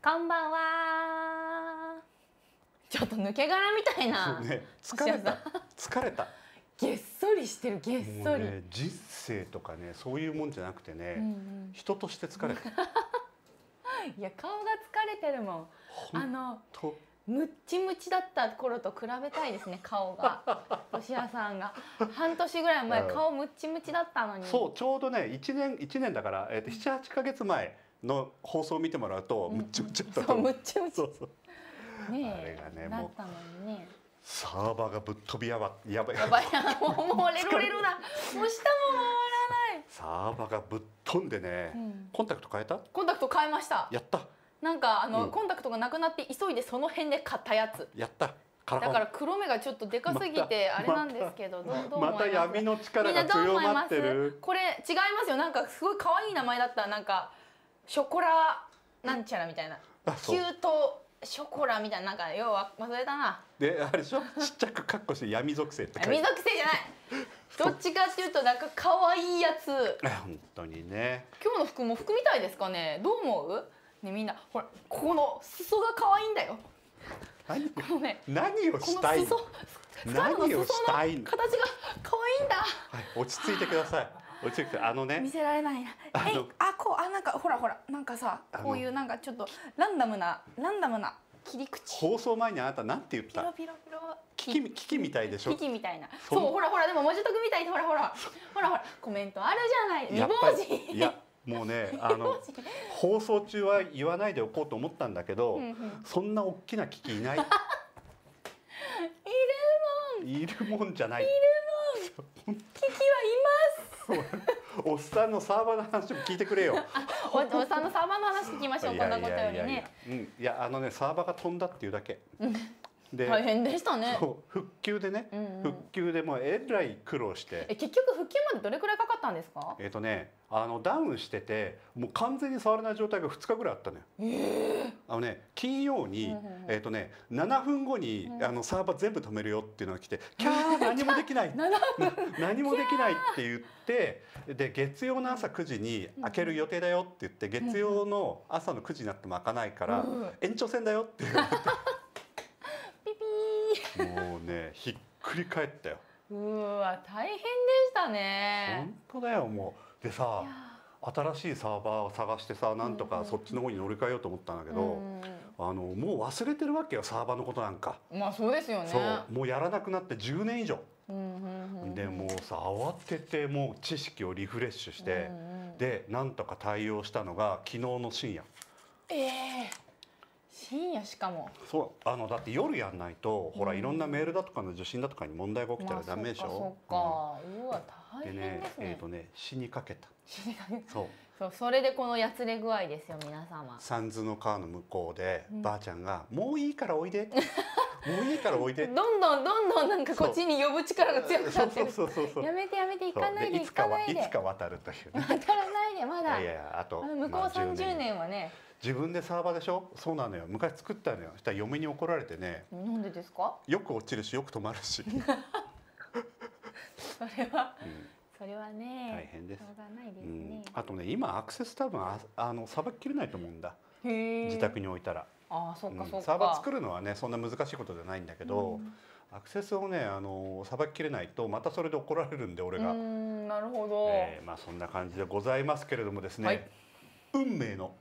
こんばんは。ちょっと抜け殻みたいな。 ね、疲れた。疲れた。 げっそりしてる、げっそり。 ね、人生とかね、そういうもんじゃなくてね、人として疲れた。 いや、顔が疲れてるもん。 とムッチムチだった頃と比べたいですね、顔が。年屋さんが半年ぐらい前、顔ムッチムチだったのに。 そう、ちょうどね、一年だから、7、8ヶ月前の放送を見てもらうと、ムッチムチだったと思う。 そう、ムッチムチ。 そうそう。 ねあれがね、 だったのにね。 サーバーがぶっ飛びやばい。 やばい、もうレロレロだ。もう下も回らない。 サーバーがぶっ飛んでね、コンタクト変えた？ コンタクト変えました。 やった。 なんかコンタクトがなくなって急いでその辺で買ったやつ。 やった。 だから黒目がちょっとでかすぎてあれなんですけど、どう思います？ また闇の力が強まってる。 これ違いますよ。なんかすごい可愛い名前だった。なんかショコラなんちゃらみたいな。キュートショコラみたいな、なんか要は忘れたな。 で、あれでしょ、ちっちゃくカッコして闇属性って書いて。 闇属性じゃない。どっちかっていうとなんか可愛いやつ。 本当にね。 今日の服も服みたいですかね。どう思う？ね、みんなほら、ここの裾が可愛いんだよ。 何をしこたいの？ の裾、 何をしたいの？ 形が可愛いんだ。 はい、落ち着いてください。落ち着いて、 見せられないな。なんかほらなんかさ、こういうなんかちょっとランダムな切り口。 放送前にあなたなんて言った？ ピロピロ。 キキみたいでしょ？ キキみたいな。そう、ほらでも文字解くみたいで、ほらコメントあるじゃない。未亡人。 いや、もうね、放送中は言わないでおこうと思ったんだけど、そんな大きなキキいない。いるもんじゃない。 キキはいます。 おっさんのサーバーの話も聞いてくれよ。 おっさんのサーバーの話聞きましょう。こんなことよりね。 いや、サーバーが飛んだっていうだけ。で、 大変でしたね。 復旧でね、復旧でもうえらい苦労して。 結局復旧までどれくらいかかったんですか？ ダウンしてて、もう完全に触れない状態が2日ぐらいあったのよ。金曜に7分後にサーバー全部止めるよっていうのが来て、キャー何もできない何もできないって言って、で月曜の朝9時に開ける予定だよって言って、月曜の朝の9時になっても開かないから延長戦だよって言われて。もうね、ひっくり返ったよ。 わ、大変でしたね。 本当だよ。もうでさ、新しいサーバーを探してさ、なんとかそっちの方に乗り換えようと思ったんだけど、もう忘れてるわけよ、サーバーのことなんか。 まあそうですよね。 そう、もうやらなくなって10年以上。でもうさ、慌ててもう知識をリフレッシュして、でなんとか対応したのが昨日の深夜。 深夜しかも。 そう、だって夜やんないと、ほらいろんなメールだとかの受信だとかに問題が起きたらダメでしょ。 そっか。うわ、大変ですね。 死にかけた。 そう、それでこのやつれ具合ですよ、皆様。 三途の川の向こうで、ばあちゃんがもういいからおいで。もういいからおいで。 どんどんなんかこっちに呼ぶ力が強くなってる。やめて行かないで。 いつか渡るという。 渡らないで、まだ。 いや、あと向こう30年はね。 自分でサーバーでしょ。そうなのよ。昔作ったのよ。したら嫁に怒られてね。 なんでですか？ よく落ちるし、よく止まるし。 それはね。 大変です。 しょうがないですね。 あとね、今アクセス多分さばききれないと思うんだ。自宅に置いたら。 そうか。 サーバー作るのはね、そんな難しいことじゃないんだけど、アクセスをね、さばききれないとまたそれで怒られるんで、俺が。 なるほど。 まあそんな感じでございますけれどもですね。運命の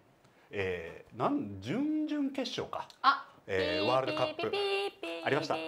準々決勝か。ワールドカップありました。はい。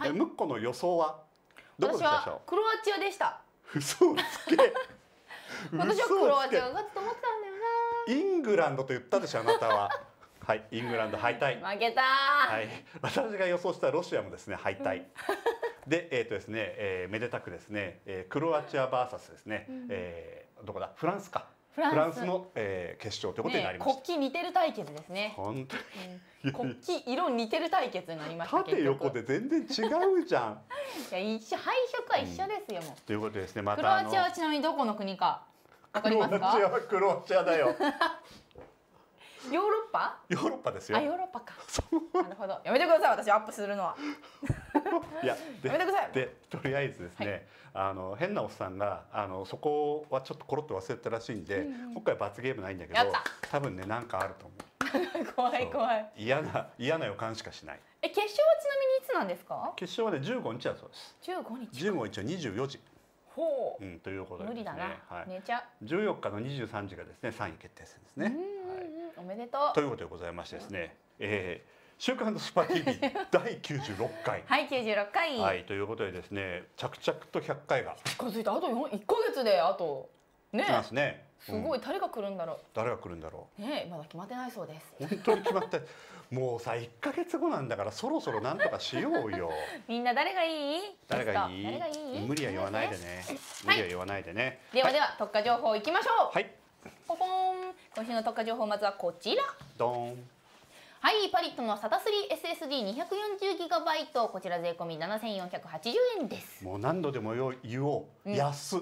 ムッコの予想はどこでしたでしょう？ 私はクロアチアでした。 嘘をつけ。 私はクロアチアが勝つと思ってたんだよな。 イングランドと言ったでしょ、あなたは。はい、イングランド敗退。 負けた。 はい、私が予想したロシアもですね、敗退。で、ですね、めでたくですね、クロアチア VS ですね、どこだ、フランスか。フランスの決勝ということになりました。 国旗似てる対決ですね。 本当に。国旗色似てる対決になりました。 縦横で全然違うじゃん。 いや、配色は一緒ですよ、もう。 ということでですね、またクロアチアはちなみにどこの国かわかりますか？ クロアチアはクロアチアだよ。 ヨーロッパ？ ヨーロッパですよ。 あ、ヨーロッパか。なるほど。やめてください。私アップするのは。 いや、 やめてください。 でとりあえずですね、変なおっさんがそこはちょっとコロッと忘れたらしいんで、今回罰ゲームないんだけど、多分ねなんかあると思う。 怖い怖い。 嫌な予感しかしない。 決勝はちなみにいつなんですか？ 決勝はね15日だそうです。 15日。 15日は24時。 ほう。ということで無理だな。寝ちゃう。 14日の23時がですね3位決定戦ですね。 おめでとう。 ということでございましてですね、週刊スパ TV 第96回。 はい、96回。 はい、ということでですね、着々と100回が近づいて、あと1ヶ月であとね。 ますね。 すごい、誰が来るんだろう。 誰が来るんだろう。ね、まだ決まってないそうです。 本当に決まって、もうさ1ヶ月後なんだからそろそろなんとかしようよ。 みんな誰がいい？ 誰がいい？無理は言わないでね。無理は言わないでね。 ではでは特化情報いきましょう。 はい。 ポポン。今週の特化情報まずはこちら。 ドーン。 はい、パリットの SATA3SSD240GB、 こちら税込み7480円です。 もう何度でも言おう、安っ。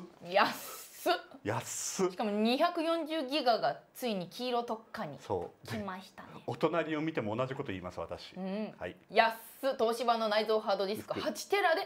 しかも240ギガがついに黄色特価に来ましたね。 お隣を見ても同じこと言います私。はい。 安っ。東芝の内蔵ハードディスク8テラで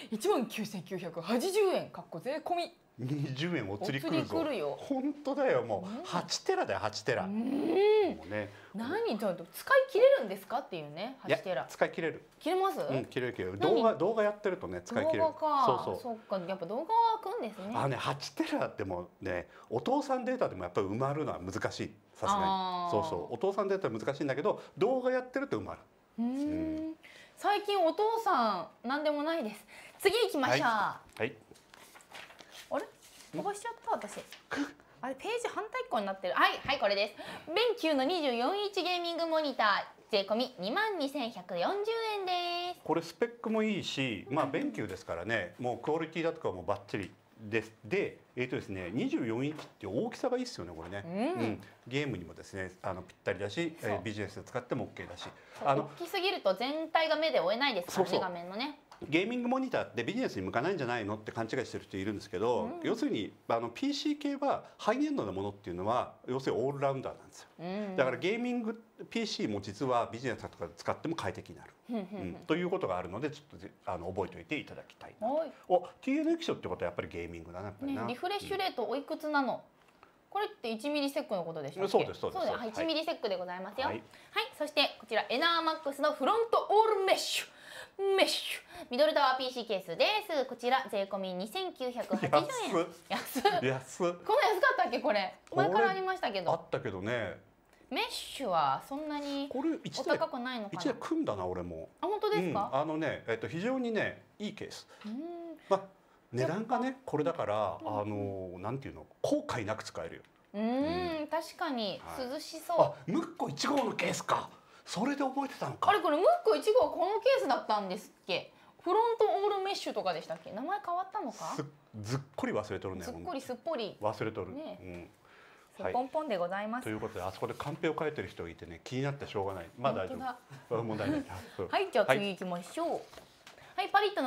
19980円。かっこ税込み。 20円お釣りくるぞ。本当だよ、もう8テラだよ8テラ。もうね。 何ちょっと使い切れるんですかっていうね。8テラ。 使い切れる。 切れます？ 切れる。動画やってるとね使い切れる。 そうか。やっぱ動画は開くんですね。 8テラでもね、お父さんデータでもやっぱり埋まるのは難しい。さすがに。お父さんデータは難しいんだけど、動画やってると埋まる。 最近お父さんなんでもないです。次行きましょう。 はい。 あれ飛ばしちゃった私。あれページ反対側になってる。はいこれです。ベンキューの24インチゲーミングモニター税込み22,140円です。 これスペックもいいし、ベンキューですからね、もうクオリティだとかもバッチリです。で、ですね、24インチって大きさがいいですよねこれね。ゲームにもですねぴったりだし、ビジネスで使っても OK だし。 大きすぎると全体が目で追えないですからね、画面のね。 ゲーミングモニターってビジネスに向かないんじゃないのって勘違いしてる人いるんですけど、要するにPC 系はハイエンドなものっていうのは要するにオールラウンダーなんですよ。だからゲーミング PC も実はビジネスとかで使っても快適になるということがあるので、ちょっと覚えておいていただきたいな。TN 液晶ってことはやっぱりゲーミングだな、やっぱりな。 リフレッシュレートおいくつなの？これって1ミリセックのことでしたっけ？ そうです。 1ミリセックでございますよ。はい、そしてこちらエナーマックスのフロントオールメッシュミドルタワー PC ケースです。こちら税込み2980円。安っ。こんな安かったっけこれ？前からありましたけど。 あったけどね。 メッシュはそんなにお高くないのかな。 1台組んだな俺も。 あ、本当ですか？ 非常にねいいケース。値段がねこれだからなんていうの、後悔なく使えるよ。 確かに涼しそう。 ムッコ1号のケースか。それで覚えてたのか。 あれこれムッコ1号はこのケースだったんですっけ？フロントオールメッシュとかでしたっけ？名前変わったのか？ ずっこり忘れとるね。 すっぽり忘れとる。 すっぽんぽんでございます。 ということであそこでカンペを書いてる人がいてね、気になってしょうがない。まあ大丈夫。問題ない。 はい、じゃあ次行きましょう。はい、パリットの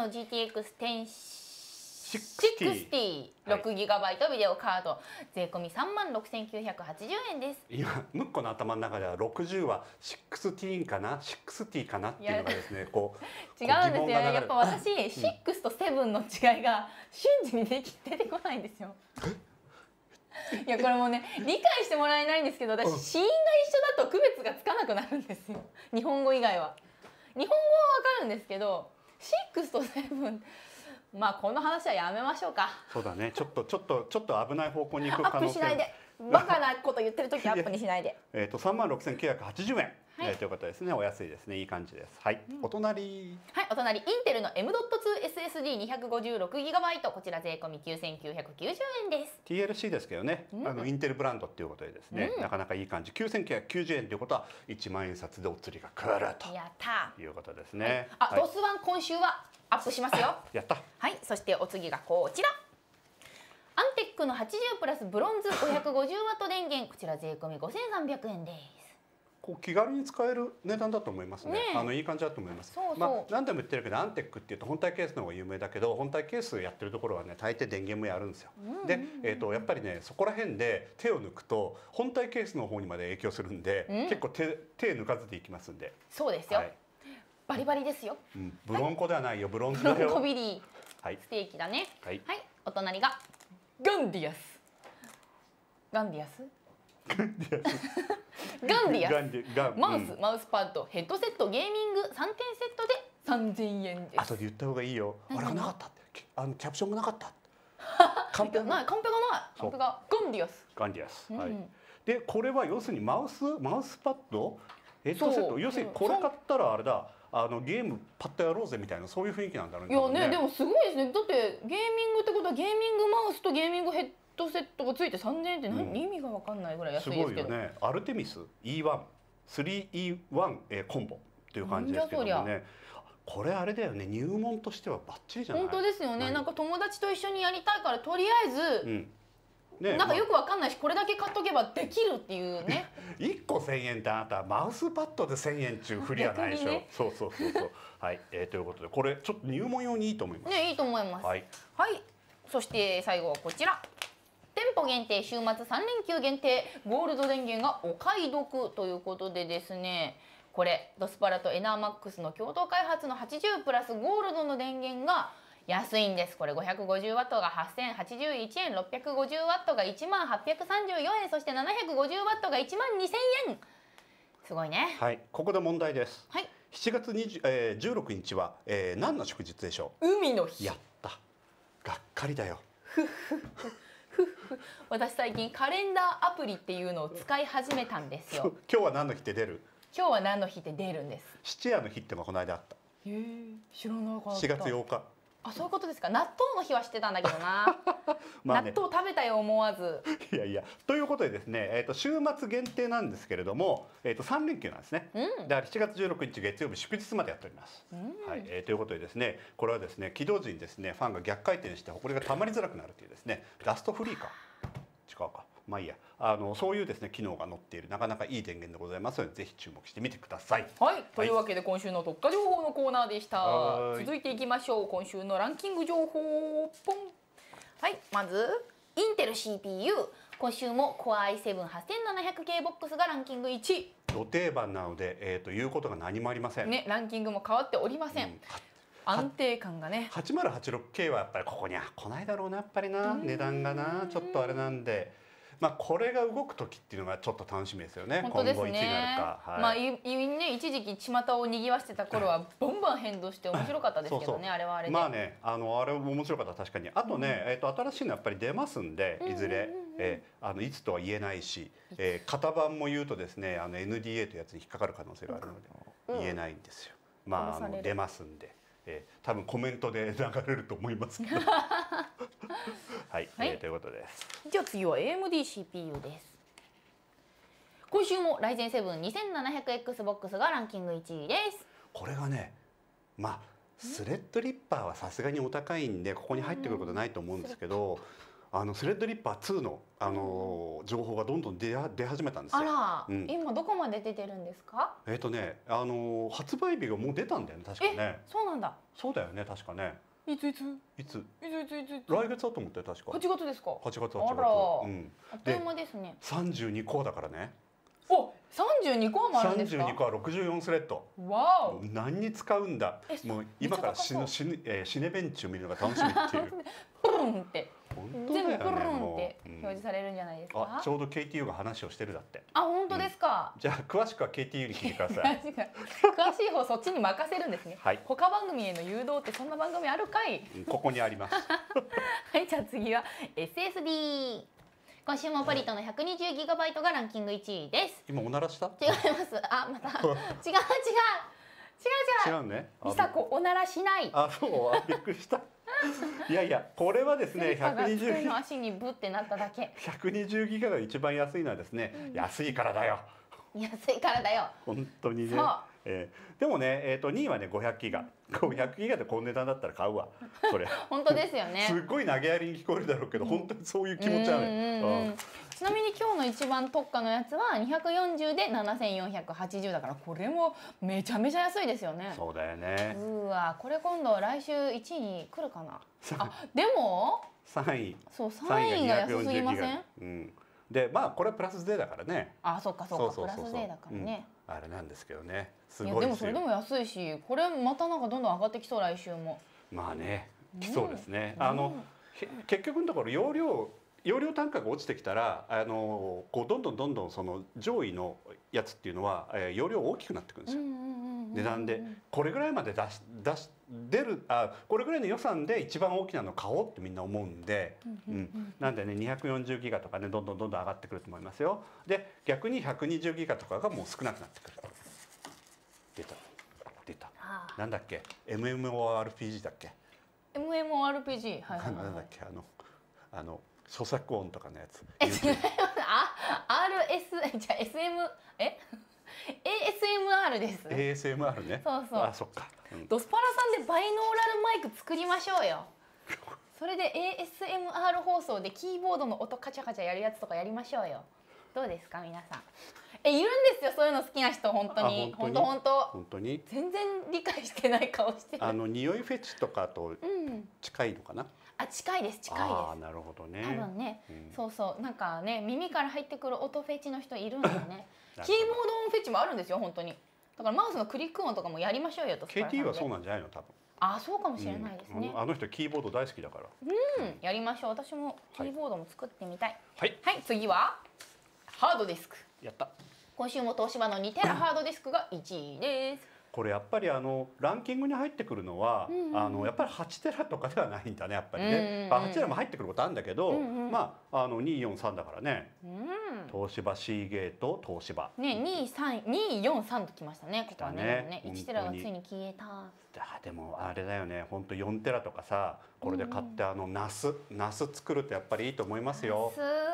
GTX 1060 ギガバイトビデオカード税込み36,980円です。 今ムッコの頭の中では60は16かな60かなっていうのがですね、こう違うんですよ。やっぱ私6と7の違いが瞬時に出てこないんですよ。いやこれもね理解してもらえないんですけど、私子音が一緒だと区別がつかなくなるんですよ。日本語以外は。日本語はわかるんですけど6と7、この話はやめましょうか。 そうだね。ちょっと危ない方向に行く可能性。 アップしないで。バカなこと言ってる時アップにしないで。 36,980円。ということですね。お安いですね。いい感じです。はい。お隣。 はい、お隣インテルの M.2 SSD256GB こちら税込み9,990円です。 TLC ですけどね、インテルブランドっていうことでですね、なかなかいい感じ。9,990円ということは1万円札でお釣りが来るということですね。 ドスワン今週はアップしますよ。 やった。 はい、そしてお次がこちら。アンテックの80プラスブロンズ 550W 電源、こちら税込み5,300円です。 こう気軽に使える値段だと思いますね。 ねいい感じだと思います。 そうそうまあ何でも言ってるけどアンテックっていうと本体ケースの方が有名だけど、本体ケースやってるところはね大抵電源もやるんですよ。で、やっぱりねそこら辺で手を抜くと本体ケースの方にまで影響するんで、結構手抜かずでいきますんで。 そうですよ、 はい、 バリバリですよ。 ブロンコではないよ、ブロンズブロンだよ。 コビリー、 はいステーキだね。 はい。 はい、お隣がガンディアス。ガンディアス？ガンディアス。マウス、マウスパッド、ヘッドセット、ゲーミング3点セットで3000円です。 後で言った方がいいよ。あれがなかったって、キャプションがなかった。カンペがない、カンペがない。カンペがガンディアス。 ガンディアス。はい。でこれは要するにマウスパッド、ヘッドセット、要するにこれ買ったらあれだ。ゲームパッとやろうぜみたいなそういう雰囲気なんだろうね。 いやね、でもすごいですね。だってゲーミングってことはゲーミングマウスとゲーミングヘッドセットがついて3000円って意味が分かんないぐらい安いですけど。 すごいよね。アルテミス E1、3E1 コンボっていう感じですけどもね。これあれだよね。入門としてはバッチリじゃない。 本当ですよね。なんか友達と一緒にやりたいからとりあえず。 ね、 なんかよくわかんないし、これだけ買っとけばできるっていうね。 1個1000円ってあなたマウスパッドで1000円っていうふりはないでしょ。そうそう。はい、ということでこれちょっと入門用にいいと思います。 ね、いいと思います。 はい。 はい。そして最後はこちら。店舗限定週末3連休限定ゴールド電源がお買い得ということでですね。これドスパラとエナーマックスの共同開発の80プラスゴールドの電源が安いんです。これ 550W が8081円、650W が1万834円、そして 750W が1万2000円。すごいね。 はい、ここで問題です。 はい。 7月16日は、何の祝日でしょう。海の日。 やった。がっかりだよ。 私最近カレンダーアプリっていうのを使い始めたんですよ。 今日は何の日って出る？ 今日は何の日って出るんです。 七夜の日ってのがこの間あった。 知らなかった。 4月8日。 あ、そういうことですか。納豆の日は知ってたんだけどな。納豆食べたよ思わず。 いやということでですね、週末限定なんですけれども、3連休なんですね。だから7月16日月曜日祝日までやっております。はい、ということでですね、これはですね起動時にですねファンが逆回転して埃が溜まりづらくなるというですね、ダストフリーか違うか、まあいいや、そういうですね機能が載っているなかなかいい電源でございますのでぜひ注目してみてください。 はい、というわけで今週の特化情報のコーナーでした。続いていきましょう。今週のランキング情報ポン。はい、まずインテル CPU、 今週も Core i7-8700K ボックスがランキング1位。 ど定番なので、言うことが何もありませんね。ランキングも変わっておりません。安定感がね。 8086K はやっぱりここには来ないだろうな、やっぱりな、値段がなちょっとあれなんで、まあこれが動く時っていうのがちょっと楽しみですよね。 本当ですね。 今後いつになるか。はい、 まあね、一時期巷を賑わしてた頃はバンバン変動して面白かったですけどね。あれはあれで。 まあね、あれも面白かった、確かに。あとね、新しいのやっぱり出ますんで、いずれ、いつとは言えないし、型番も言うとですね、NDA というやつに引っかかる可能性があるので言えないんですよ。まあ出ますんで、多分コメントで流れると思いますけど。はい、ということです。 じゃあ次は AMD CPU です。今週も Ryzen 7 2700X ボックスがランキング1位です。 これがね、まあスレッドリッパーはさすがにお高いんでここに入ってくることないと思うんですけど、スレッドリッパー2の情報がどんどん出始めたんですよ。 あら、今どこまで出てるんですか？ 発売日がもう出たんだよね、確かね。 そうなんだ。 そうだよね、確かね。 いつ来月だと思って、確か 8月ですか。 8月。 あら、あっという間ですね。 32コアだからね。 お、32コアもあるんですか？ 32コア64スレッド。 わお。 何に使うんだ。もう今からシネベンチを見るのが楽しみっていう。 プルンって全部プルンっもて表示されるんじゃないですか？ ちょうど KTU が話をしてるだって。 あ、本当ですか？ じゃあ詳しくは KTU に聞いてください。 詳しい方そっちに任せるんですね。他番組への誘導ってそんな番組あるかい？ ここにあります。 はい、じゃあ次は SSD。今週もポリトの 120GB がランキング1位です。 今おならした？ 違います。あ、また違う。 ね。 美佐子おならしない。 あ、そう、びっくりした。いやこれはですね、 120の足にブってなっただけ。 120ギガが一番安いのはですね、安いからだよ。 安いからだよ。 本当にね。 でもね、2位はね500ギガ。500ギガでこの値段だったら買うわ。それ。 本当ですよね。 すっごい投げやりに聞こえるだろうけど、本当にそういう気持ちある。 ちなみに今日の一番特価のやつは240で7480だから、これもめちゃめちゃ安いですよね。 そうだよね。 うわ、これ今度来週1位に来るかな。あ、でも 3位。 そう、3位が安すぎません？ うん。で、まあこれはプラス税だからね。 あ、そっかそうか、プラス税だからね。 あれなんですけどね。すいやごいでもそれでも安いし、これまたなんかどんどん上がってきそう、来週も。 まあね、来そうですね。結局のところ容量単価が落ちてきたらこうどんどんその上位のやつっていうのは容量大きくなってくるんですよ。値段でこれぐらいまでこれぐらいの予算で一番大きなの買おうってみんな思うんで、なんでね240ギガとかねどんどん上がってくると思いますよ。で逆に120ギガとかがもう少なくなってくる。出た。なんだっけ MMORPG だっけ。 MMORPG、はいはい。 なんだっけ咀嚼音とかのやつ。 RS じゃあ ASMR です。 ASMR ね。 そうそう。 あ、そっか。 ドスパラさんでバイノーラルマイク作りましょうよ。それで ASMR 放送でキーボードの音カチャカチャやるやつとかやりましょうよ。どうですか皆さん。いるんですよ、そういうの好きな人。本当に本当に全然理解してない顔してる。 匂いフェチとかと近いのかな。 あ、近いです。 ああ、なるほどね。 多分ね、そうそう、なんかね、耳から入ってくる音フェチの人いるんだよね。キーボード音フェチもあるんですよ、本当に。だからマウスのクリック音とかもやりましょうよと。 KT はそうなんじゃないの、多分。 あ、そうかもしれないですね。 あの人キーボード大好きだから。 やりましょう。私もキーボードも作ってみたい。 はい。 はい、次はハードディスク。 やった。 今週も東芝の2テラハードディスクが1位です。 これやっぱりランキングに入ってくるのはやっぱり8テラとかではないんだね、やっぱりね。8テラも入ってくることあるんだけど、まあ243だからね。東芝シーゲート東芝ね、243ときましたね。ここはね。1テラがついに消えた。 でもあれだよね、本当4テラとかさ、これで買ってナス作るとやっぱりいいと思いますよ。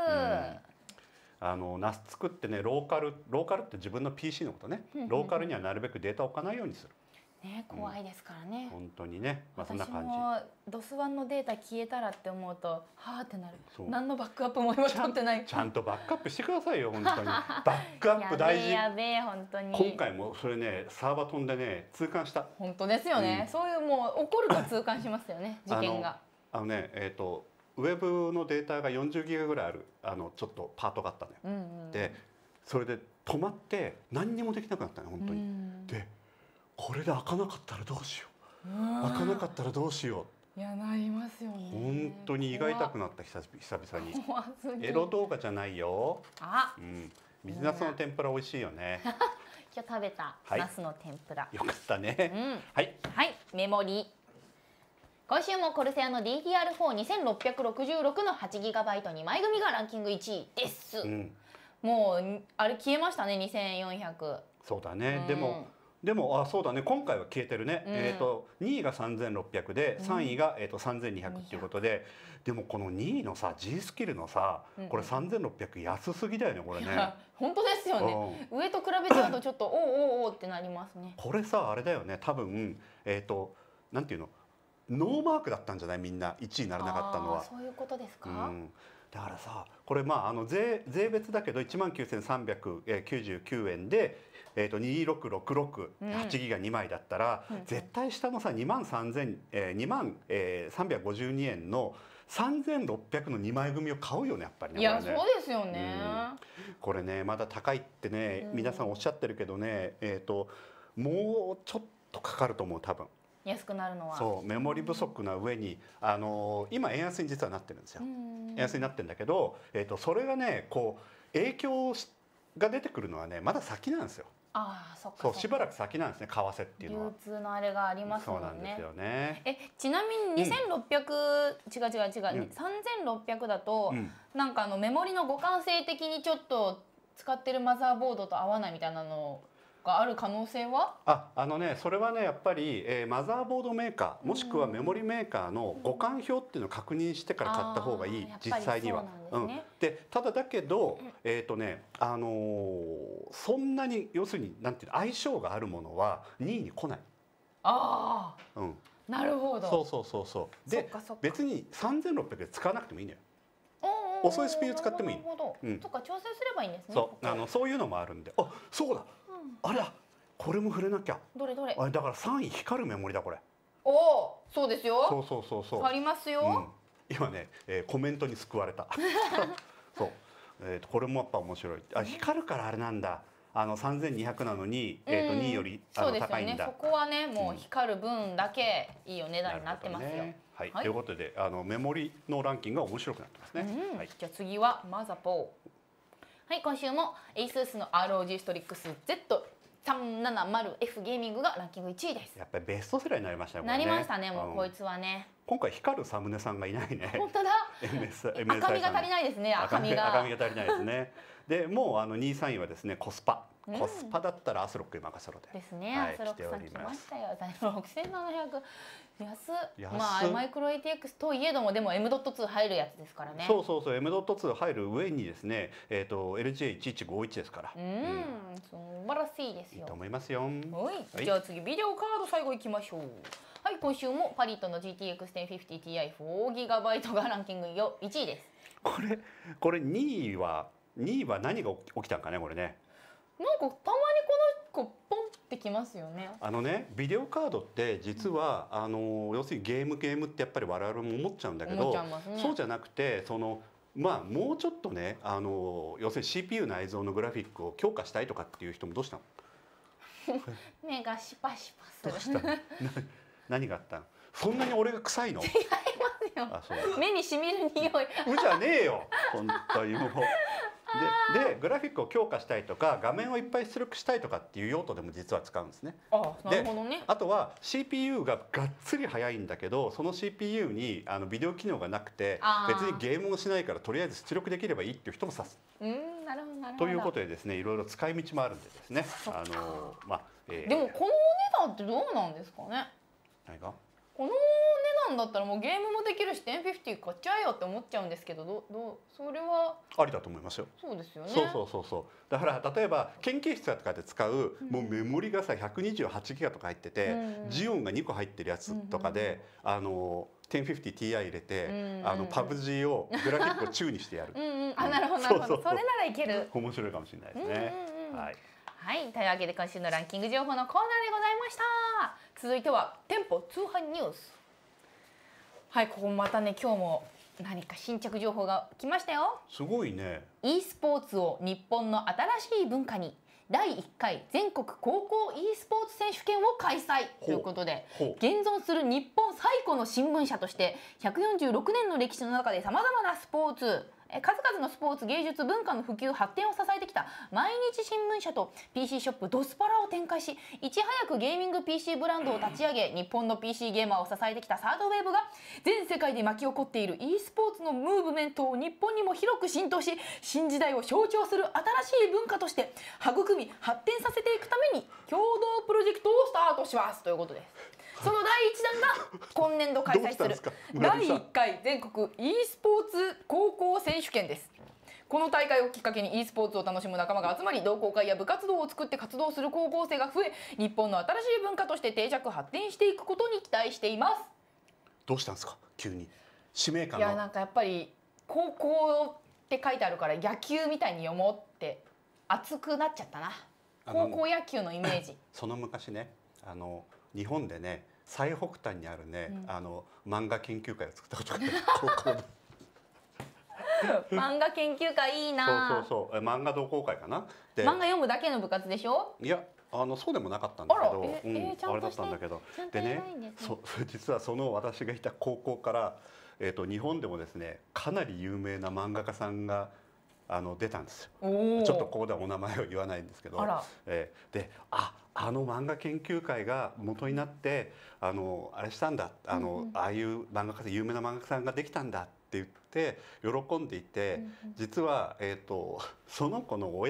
ナス作ってね、ローカルって自分の PC のことね、ローカルにはなるべくデータを置かないようにする。 ね、怖いですからね。 本当にね、まあそんな感じ。 私もドス1のデータ消えたらって思うと、はあってなる。何のバックアップも今取ってない。 ちゃんとバックアップしてくださいよ、本当に。バックアップ大事。 やべえ本当に。 今回もそれね、サーバー飛んでね、痛感した。 本当ですよね。そういうもう起こると痛感しますよね、事件が。 ウェブのデータが40ギガぐらいあるちょっとパートがあったのよ。でそれで止まって何にもできなくなったの、本当に。でこれで開かなかったらどうしよう、開かなかったらどうしよう。いや、なりますよね。 本当に胃が痛くなった、久々に。 怖すぎ。 エロ動画じゃないよ。 あ、 水ナスの天ぷら美味しいよね。 今日食べたナスの天ぷら。 よかったね。はい。 はい、メモリー。今週もコルセアの DDR42666 の 8GB2 枚組がランキング1位です。もうあれ消えましたね、2400。 そうだね。でもそうだね、今回は消えてるね。2位が3600で3位が3200っていうことで、でもこの2位のさ G スキルのさ、これ3600安すぎだよね、これね。 本当ですよね。上と比べちゃうとちょっとおってなりますね。 これさあれだよね、多分なんていうの、ノーマークだったんじゃない、みんな1位にならなかったのは。 そういうことですか。 だからさ、これまあ税別だけど19,399円で2666 8ギガ2枚だったら、絶対下のさ2352円の3600の2枚組を買うよね、やっぱりね。 いや、そうですよね。 これね、まだ高いってね皆さんおっしゃってるけどね、もうちょっとかかると思う、多分。 安くなるのは。 そう、メモリ不足な上に今円安に実はなってるんですよ。円安になってるんだけど、それがねこう影響が出てくるのはねまだ先なんですよ。そう、しばらく先なんですね、為替っていうのは。 流通のあれがありますもんね。 そうなんですよね。 ちなみに2600、3600だと、なんかメモリの互換性的にちょっと使ってるマザーボードと合わないみたいなのがある可能性は？ それはねやっぱり、マザーボードメーカーもしくはメモリメーカーの互換表っていうのを確認してから買った方がいい、実際には。でただだけど、そんなに要するになんていうの相性があるものは2位に来ない。 なるほど。 そうで別に3600で使わなくてもいいのよ。遅いスピード使ってもいい。 とか調整すればいいんですね。 そういうのもあるんで。そうだ。あれだ。これも触れなきゃ。 どれ？ あれだから3位光るメモリだこれ。 そうですよ。 そう。 ありますよ。 今ね、コメントに救われた。そう。これもやっぱ面白い。光るからあれなんだ。3200なのに、2位より高いんだ。 そこはね、もう光る分だけいいお値段になってますよ。 はい、ということでメモリのランキングが面白くなってますね。 じゃあ次はマザポー。はい、今週も ASUS の ROG ストリックス Z370F ゲーミングがランキング1位です。 やっぱりベストセラーになりましたね。 なりましたね、もうこいつはね。 今回光るサムネさんがいないね。 本当だ。赤みが足りないですね。赤みが足りないですね。でもう2位3位はですねコスパだったらアスロックに任せろですね。アスロックさん来ましたよ。6700安。マイクロ ATX といえどもでも M.2 入るやつですからね。 そう M.2 入る上にですねLGA1151 ですから。 素晴らしいですよ。 いいと思いますよ。 じゃあ次ビデオカード最後いきましょう。はい、今週もパリットの GTX1050Ti 4GB がランキング1位です。 これ2位は何が起きたんかねこれね。 なんかたまにこの子ポンってきますよね。 ビデオカードって実は要するにゲームってやっぱり我々も思っちゃうんだけど、そうじゃなくてもうちょっとね要するに CPU 内蔵のグラフィックを強化したいとかっていう人もどうしたの？ 目がシパシパする。 何があったの？そんなに俺が臭いの？ 違いますよ。目にしみる匂い。 じゃねえよ。本当にもう。でグラフィックを強化したいとか画面をいっぱい出力したいとかっていう用途でも実は使うんですね。 なるほどね。 あとは CPU ががっつり速いんだけどその CPU にビデオ機能がなくて別にゲームをしないからとりあえず出力できればいいっていう人も指す。 なるほど。 ということでですねいろいろ使い道もあるんでですね。 でもこのお値段ってどうなんですかね。 何が？この値段だったらもうゲームもできるし1050買っちゃえよって思っちゃうんですけどそれはありだと思いますよ。 そうですよね。 そうだから例えば研究室とかで使うもうメモリがさ128ギガとか入っててジオンが2個入ってるやつとかで1050Ti 入れてPUBG をグラフィックを中にしてやる。 なるほどそれならいける。 面白いかもしれないですね。 はい、というわけで今週のランキング情報のコーナーでございました。続いては店舗通販ニュース。はい、ここまたね今日も何か新着情報が来ましたよ。 すごいね。 e スポーツを日本の新しい文化に第1回全国高校 e スポーツ選手権を開催ということで現存する日本最古の新聞社として146年の歴史の中でさまざまなスポーツ数々のスポーツ芸術文化の普及発展を支えてきた毎日新聞社と PC ショップドスパラを展開しいち早くゲーミング PC ブランドを立ち上げ日本の PC ゲーマーを支えてきたサードウェーブが全世界で巻き起こっている e スポーツのムーブメントを日本にも広く浸透し新時代を象徴する新しい文化として育み発展させていくために共同プロジェクトをスタートしますということです。その第1弾が今年度開催する第1回全国 e スポーツ高校選手権です。この大会をきっかけに e スポーツを楽しむ仲間が集まり同好会や部活動を作って活動する高校生が増え日本の新しい文化として定着発展していくことに期待しています。 どうしたんですか急に使命感が。 いやなんかやっぱり高校って書いてあるから野球みたいに読もうって熱くなっちゃったな。高校野球のイメージ。 その昔ね日本でね最北端にあるね、漫画研究会を作ったことがある漫画研究会いいな。 そう漫画同好会かな。 漫画読むだけの部活でしょ。 いやそうでもなかったんだけどあれだったんだけどでね実はその私がいた高校から日本でもですねかなり有名な漫画家さんが出たんですよ。ちょっとここではお名前を言わないんですけどで漫画研究会が元になってあれしたんだああいう漫画家さん有名な漫画家さんができたんだって言って喜んでいて実はその子の親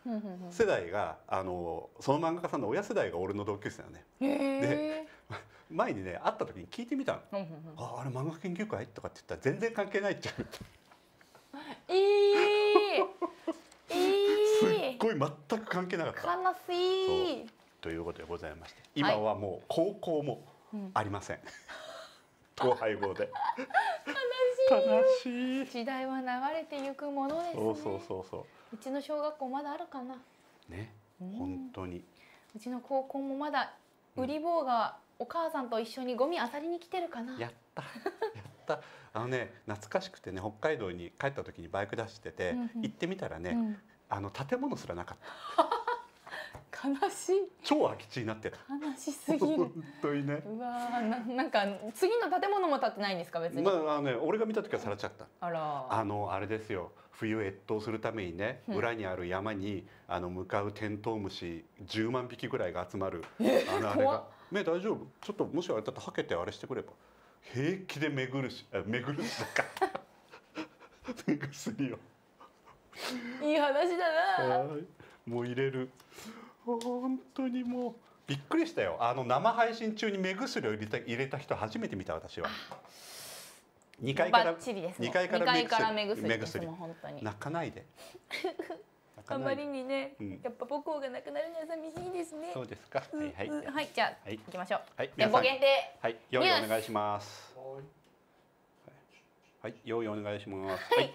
世代がその漫画家さんの親世代が俺の同級生なのね。 へ前にね会った時に聞いてみたの「 え。 あれ漫画研究会?」とかって言ったら全然関係ないって言われて、すっごい全く関係なかった。 悲しい。 ということでございまして、今はもう高校もありません。統廃合で悲しい。 時代は流れていくものですね。 そううちの小学校まだあるかな。 ね、本当に。 うちの高校もまだ売り坊がお母さんと一緒にゴミ漁りに来てるかな。 やったやった。懐かしくてね、北海道に帰った時にバイク出してて、行ってみたらね、建物すらなかった。 悲しい。 超空き地になってた。 悲しすぎる。 本当にね。 うわなんか次の建物も建ってないんですか別に。 まあ俺が見た時はされちゃった。 あら。 あれですよ。冬越冬するためにね、裏にある山に向かうテントウムシ10万匹ぐらいが集まる。あれが。目大丈夫？ちょっともしあれだったらはけてあれしてくれば。平気で目薬だから。目薬を。 いい話だな。 もう入れる。本当にもうびっくりしたよ。生配信中に目薬を入れた人初めて見た私は。2階から目薬ですもん本当に。泣かないで。 あまりにね、やっぱ母校がなくなるのは寂しいですね。 そうですか。 はいじゃあ行きましょう。 店舗限定。 はい、用意お願いします。はい、用意お願いします。 はい、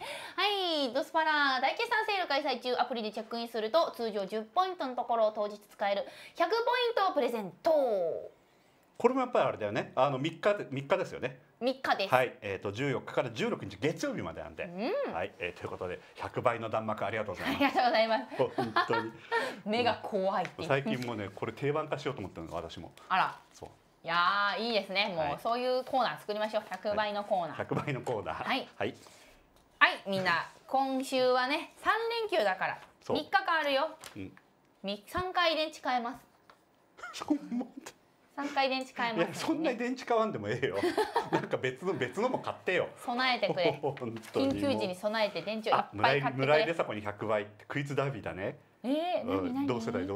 ドスパラ大決算セール開催中。アプリでチェックインすると通常10ポイントのところ当日使える100ポイントをプレゼント。 これもやっぱりあれだよね。3日ですよね。 3日です。 はい、14日から16日月曜日までなんで、はい、ということで100倍の弾幕ありがとうございます。 ありがとうございます。 本当に目が怖いっていう。 最近もねこれ定番化しようと思ってるの私も。 あら。 そう。 いやいいですね。もうそういうコーナー作りましょう。100倍のコーナー。 100倍のコーナー。はいはい、みんな今週はね3連休だから3日間あるよ。3回電池変えます。3回電池変えます。 そんなに電池変わんでもええよ。なんか別のも買ってよ。 備えてくれ。緊急時に備えて電池をいっぱい買ってくれ。 村井出迫に100倍ってクイズダービーだね。 何同世代。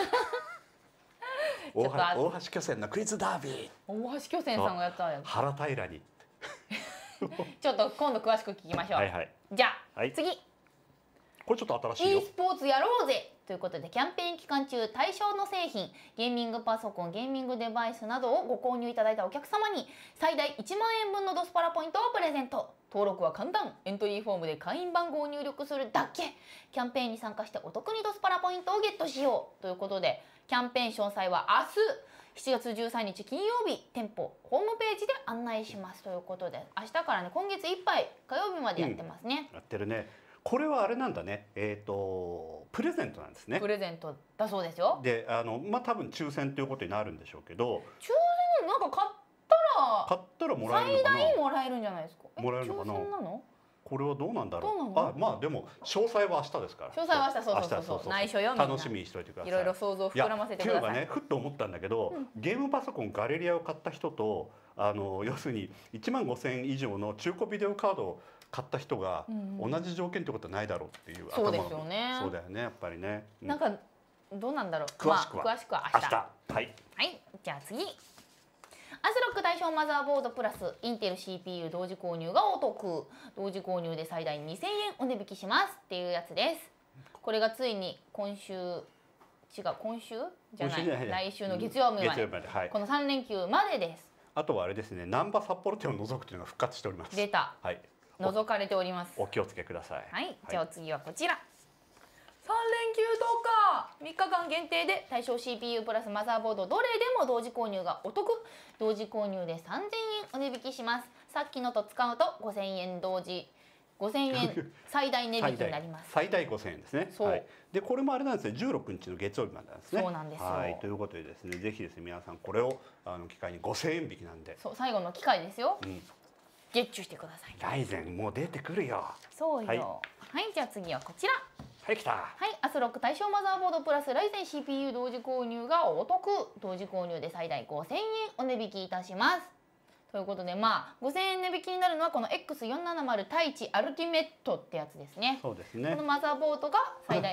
大橋巨泉のクイズダービー。 大橋巨泉さんがやったやつ。 原平に。 ちょっと今度詳しく聞きましょう。じゃあ次。 これちょっと新しいよ。 e スポーツやろうぜということでキャンペーン期間中対象の製品ゲーミングパソコンゲーミングデバイスなどをご購入いただいたお客様に最大1万円分のドスパラポイントをプレゼント。登録は簡単。エントリーフォームで会員番号を入力するだけ。キャンペーンに参加してお得にドスパラポイントをゲットしようということで、キャンペーン詳細は明日7月13日金曜日店舗ホームページで案内しますということで、明日からね今月いっぱい火曜日までやってますね。 やってるね。これはあれなんだね。プレゼントなんですね。 プレゼントだそうですよ。 で、多分抽選ということになるんでしょうけど。 抽選なんか買ったらもらえるのかな。 最大もらえるんじゃないですか。 もらえるのかな。 抽選なの？ これはどうなんだろう。まあでも詳細は明日ですから。 詳細は明日。そう内緒よ。 楽しみにしておいてください。 いろいろ想像膨らませてください。 今日はねふっと思ったんだけど、ゲームパソコンガレリアを買った人と要するに1万5,000円以上の中古ビデオカードを買った人が同じ条件ってことはないだろうっていうそうですよね。 そうだよねやっぱりね。 なんかどうなんだろう。 詳しくは明日。はい。 じゃあ次。アスロック対象マザーボードプラスインテル CPU 同時購入がお得。同時購入で最大2,000円お値引きしますっていうやつです。これがついに今週じゃない来週の月曜日まで、この3連休までです。 あとはあれですね、難波札幌店を除くというのが復活しております。 出た。除かれております。 お気をつけください。 じゃあ次はこちら。3連休10日3日間限定で対象 CPU プラスマザーボードどれでも同時購入がお得。同時購入で3,000円お値引きします。さっきのと使うと5,000円同時5,000円最大値引きになります。 最大5,000円ですね。でこれもあれなんですね、16日の月曜日までなんですね。 そうなんですよ。 ということでですね、ぜひですね皆さんこれを機会に5,000円引きなんで。 そう最後の機会ですよ。ゲッチュしてください。 ライゼンもう出てくるよ。 そうよ。じゃあ次はこちら。 来た。 アスロック対象マザーボードプラスライゼン CPU 同時購入がお得。同時購入で最大5,000円お値引きいたします。ということで5,000円値引きになるのはこの X470 太一アルティメットってやつですね。 そうですね。 このマザーボードが最大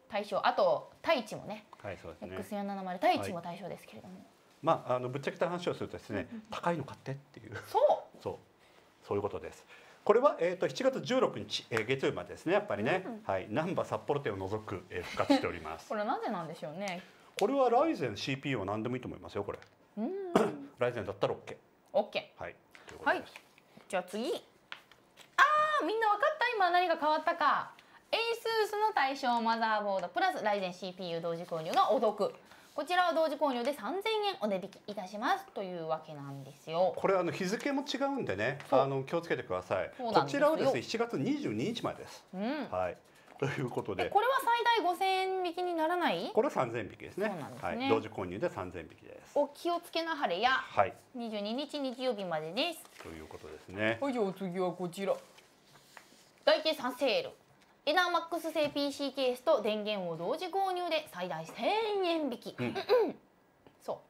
対象、あと太一もね、 はい、そうですね。 X470 太一も対象ですけれども、 まあぶっちゃけた話をするとですね、高いの買ってっていうそういうことです。これは7月16日、月曜日までですね、やっぱりね、はい、難波札幌店を除く、復活しております。 これなぜなんでしょうね。 これはライゼン CPU は何でもいいと思いますよ、これ。ライゼンだったら OK。 OK。 はい。ということです。 じゃあ次。みんな分かった？今何が変わったか。ASUS の対象マザーボードプラスライゼン CPU 同時購入がお得。こちらは同時購入で3000円お値引きいたしますというわけなんですよ。 これ日付も違うんでね、気をつけてください。こちらはですね、7月22日までです。はい。ということで、 これは最大5000円引きにならない？ これは3000円引きですね。 そうなんですね。 はい、同時購入で3000円引きです。 お気をつけなはれや。 はい。 22日日曜日までです。 ということですね。 はい、じゃあお次はこちら。大決算セール。エナーマックス製 PC ケースと電源を同時購入で最大1000円引き。そう。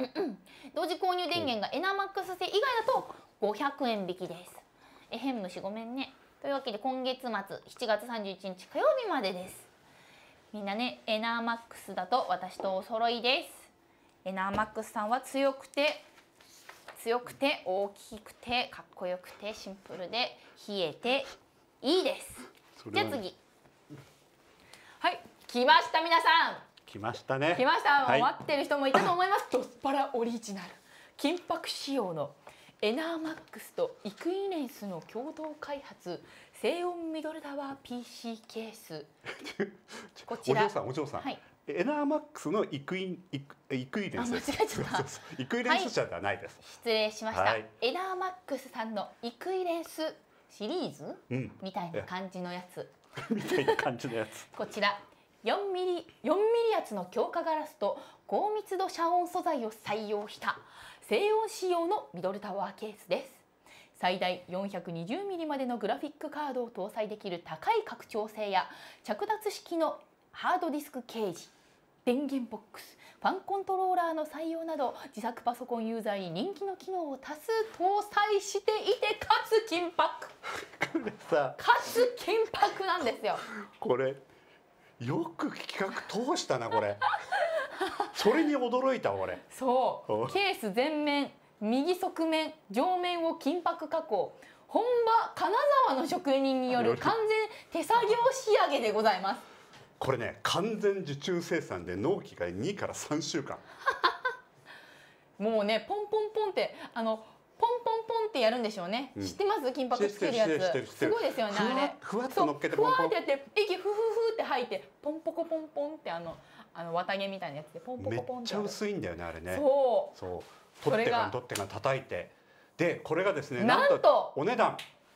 同時購入電源がエナーマックス製以外だと500円引きです。変虫ごめんね。というわけで今月末7月31日火曜日までです。みんなね、エナーマックスだと私とお揃いです。エナーマックスさんは強くて大きくてかっこよくてシンプルで冷えていいです。じゃあ次。はい、来ました皆さん。 来ましたね。 来ました。 はい、 待ってる人もいたと思います。ドスパラオリジナル金箔仕様のエナーマックスとイクイレンスの共同開発静音ミドルタワー PC ケース。こちら。 お嬢さん。 はい。 エナーマックスのイクイレンスです。 間違えちゃった。 イクイレンス社ではないです。 失礼しました。エナーマックスさんのイクイレンスシリーズ、みたいな感じのやつ。 みたいな感じのやつ。 こちら4ミリ圧の強化ガラスと高密度遮音素材を採用した静音仕様のミドルタワーケースです。最大420ミリまでのグラフィックカードを搭載できる高い拡張性や着脱式のハードディスクケージ、電源ボックス、ファンコントローラーの採用など自作パソコンユーザーに人気の機能を多数搭載していて、かつ金箔かつ金箔なんですよ。 これよく企画通したなこれ。それに驚いた俺。 そうケース全面右側面上面を金箔加工、本場金沢の職人による完全手作業仕上げでございます。 これね、完全受注生産で納期が2から3週間。 もうね、ポンポンポンってポンポンポンってやるんでしょうね。知ってます？金箔つけるやつ。すごいですよねあれ。 ふわっと乗っけてふわってやって息フフフって吐いてポンポコポンポンって綿毛みたいなやつでポンポコポンって。 めっちゃ薄いんだよねあれね。 そう。 取ってから叩いて、でこれがですね、 なんとお値段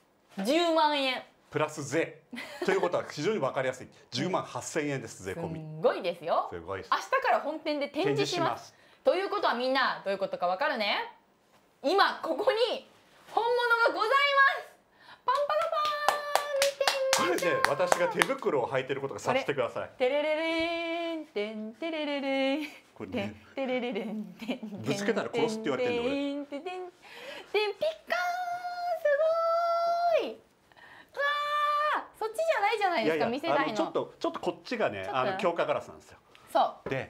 10万円プラス税ということは非常に分かりやすい。10万8000円です、税込み。 すごいですよ。 すごいです。 明日から本店で展示します。ということはみんなどういうことか分かるね。今ここに本物がございます。パンパカパーン、見てみましょう。 これね、私が手袋を履いてることが察してください。 テレレレーンテンテレレレーンこれね、 テレレレンテンぶつけたら殺すって言われてるの俺。 テンテンテンピッカーン、すごい。そっちじゃないじゃないですか、見せたいの。 ちょっとこっちがね、強化ガラスなんですよ。 そう。 で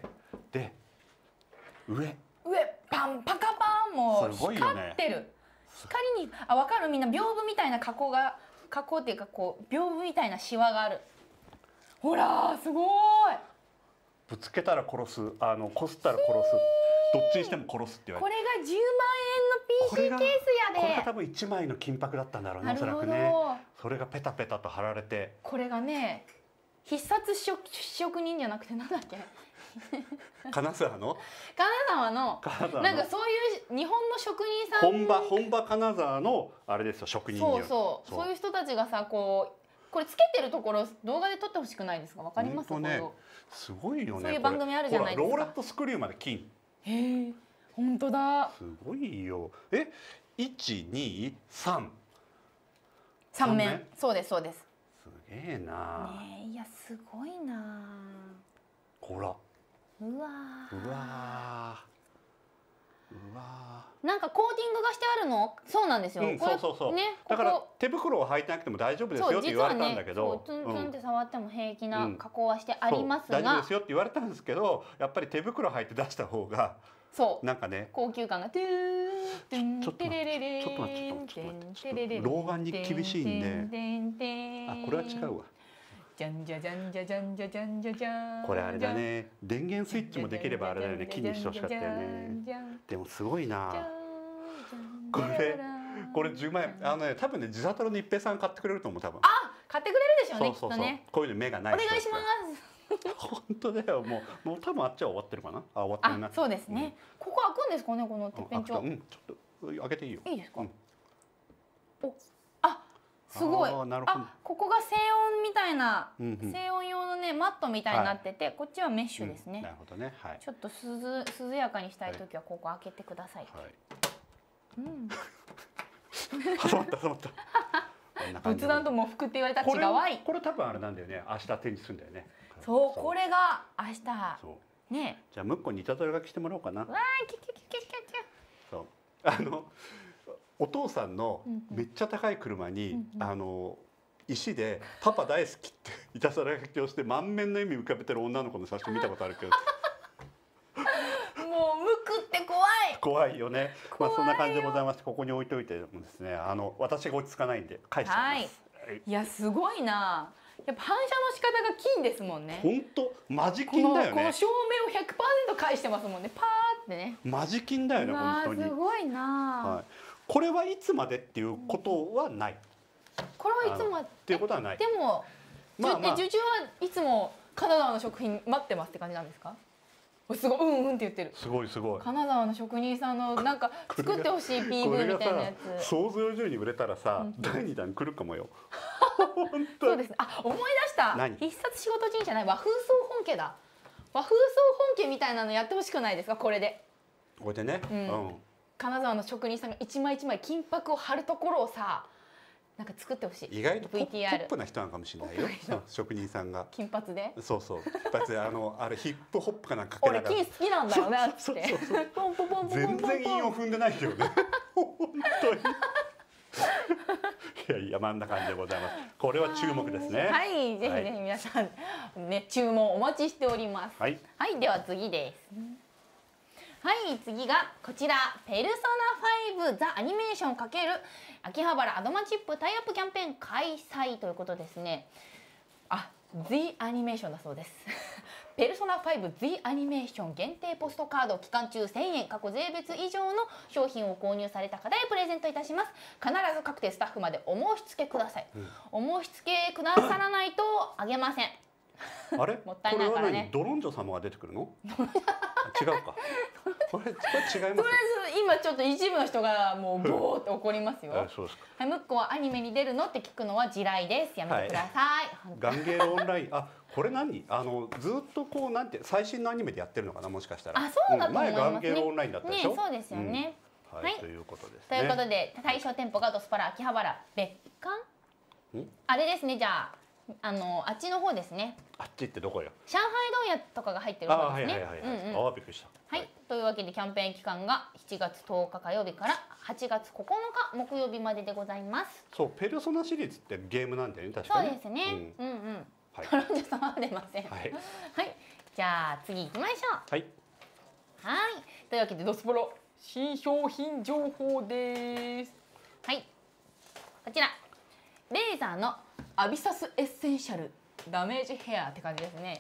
上パンパカパンも光ってる。光に分かる？みんな屏風みたいな加工っていうかこう屏風みたいなシワがある。ほらすごい。 ぶつけたら殺す、こすったら殺す、どっちにしても殺すって言われて。 これが10万円の PC ケースやで。 これが多分1枚の金箔だったんだろうね、おそらくね。それがペタペタと貼られて。 これがね、必殺職人じゃなくてなんだっけ？ 金沢のなんかそういう日本の職人さん、 本場金沢のあれですよ、職人による。 そういう人たちがさ、これつけてるところ動画で撮ってほしくないですか？わかります？ すごいよね。 そういう番組あるじゃないですか。 ローラットスクリューまで金。 へえ、本当だ。 すごいよ。1、2、3。 3面。そうです。すげえな。 ねえ、いやすごいな。 ほら。 うわうわなんかコーティングがしてあるの？そうなんですよ。 うん、 これそうそうそう。 ね、 だからここ手袋を履いてなくても大丈夫ですよって言われたんだけど、 そう、ツンツンって触っても平気なうん加工はしてありますそう大丈夫が、 ですよって言われたんですけど、やっぱり手袋履いて出した方がそうなんかね、 高級感がトゥーンちょっと待ってテレレレちょっと待ってンちょっと待ってテレレレン老眼に厳しいんでテンテンテンあこれは違うわ。 じゃんじゃじゃんじゃじゃんじゃじゃんじゃじゃん。 これあれだね、電源スイッチもできればあれだよね、木にしてほしかったよね。でもすごいな。これ10万円、多分ね自サトロの一平さん買ってくれると思う多分。 あ、買ってくれるでしょうね、きっそうそうそうとね。 こういうの目がない人お願いします。 本当だよ、もう多分あっちは終わってるかな。あ終わってるな。 あ、そうですね。ここ開くんですかね、このてっぺん帳。 うんちょっと開けていいよ。 いいですか。 うんお、あ、すごい。 なるほど。 あ、ここが静音みたいな、 うんうん静音用のねマットみたいになってて、こっちはメッシュですね。 なるほどね。はい。 ちょっと涼やかにしたいときはここ開けてください。 はい。 うん。 挟まった挟まった。こんな感じ仏壇と喪服って言われたら違わい。 これ多分あれなんだよね。明日手にするんだよね。 そう、これが明日。 そう。 ね。 じゃあムッコに板取り書きしてもらおうかな。 わーい、キュキュキュキュキュキュ。 そうお父さんのめっちゃ高い車に、石で「パパ大好き」っていたずら書きをして満面の笑み浮かべてる女の子の写真見たことあるけどもう無くって怖い。 怖いよね。まあそんな感じでございまして、ここに置いといてもですね、私が落ち着かないんで返しちゃいます。 いや、すごいな。やっぱ反射の仕方が金ですもんね。 本当マジ金だよね。 この照明を 100% 返してますもんね。パーってね。 マジ金だよね本当に。 すごいな。 はい。これはいつまでっていうことはない。 これはいつまでっていうことはない。 でも、受注はいつも金沢の食品待ってますって感じなんですか？すごい、うんうんって言ってる。 すごいすごい。 金沢の職人さんのなんか作ってほしい PV みたいなやつ。 想像以上に売れたらさ、第2弾来るかもよ。 そうですね。あ、思い出した。必殺仕事人じゃない、和風総本家だ。和風総本家みたいなのやってほしくないですか、これで。 これでね。 金沢の職人さんが一枚一枚金箔を貼るところをさ、なんか作ってほしい。 意外とポ VTR ップな人なのかもしれないよ。職人さんが。 金髪で。 そうそう。金髪であれヒップホップかなんかかけな俺がら。 金好きなんだよねって。ポンポンポンポンポンポン。 全然韻を踏んでないけどね。本当に。いやいや、真んな感じでございます。これは注目ですね。 はい、ぜひぜひ皆さんね、注文お待ちしております。 はい。 はい、では次です。はい、次がこちら、ペルソナ5ザアニメーション×秋葉原アドマチップタイアップキャンペーン開催ということですね。あ、The アニメーションだそうです。ペルソナ5 The アニメーション限定ポストカード期間中1000円過去税別以上の商品を購入された方へプレゼントいたします。必ず各定スタッフまでお申し付けください。お申し付けくださらないとあげません。 あれ？ もったいないからね。 これは何？ドロンジョ様が出てくるの？違うか。これ違います。 とりあえず今ちょっと一部の人がもうボーって怒りますよ。 そうですか。 はい、ムッコはアニメに出るのって聞くのは地雷です。やめてください。 ガンゲールオンライン。あ、これ何？ずっとこうなんて最新のアニメでやってるのかな、もしかしたら。 あ、そうだと思いますね。 前ガンゲールオンラインだったでしょ。 ね、そうですよね。 はい、ということですね。 ということで対象店舗がドスパラ秋葉原別館。あれですね、じゃあ。あっちの方ですね。 あっちってどこよ。 上海問屋とかが入ってる方ですね。 ああ、びっくりした。 はい、というわけでキャンペーン期間が7月10日火曜日から8月9日木曜日まででございます。 そう、ペルソナシリーズってゲームなんだよね、確かに。 そうですね。うんうん。 はい。 トロンジョ様は出ません。 はい。 はい。じゃあ次行きましょう。 はい。 はい。というわけでドスポロ新商品情報です。はい。こちらレーザーのアビサスエッセンシャルダメージヘアって感じですね。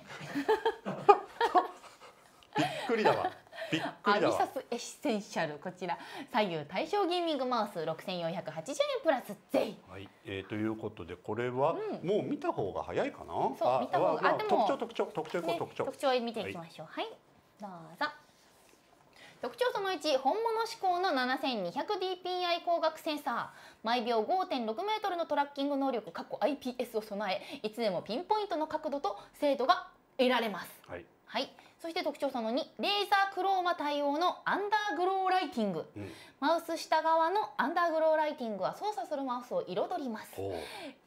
びっくりだわ。びっくりだわ。 アビサスエッセンシャル、こちら左右対称ゲーミングマウス6480円プラス税。 はい、ということでこれはもう見た方が早いかな。 そう、見た方が。 でも特徴特徴を見ていきましょう。はい、どうぞ。特徴その1、本物志向の 7200dpi 光学センサー、毎秒 5.6 メートルのトラッキング能力(IPS) を備え、いつでもピンポイントの角度と精度が得られます。 はい。 はい。そして特徴その2、レーザークローマ対応のアンダーグローライティング、マウス下側のアンダーグローライティングは操作するマウスを彩ります。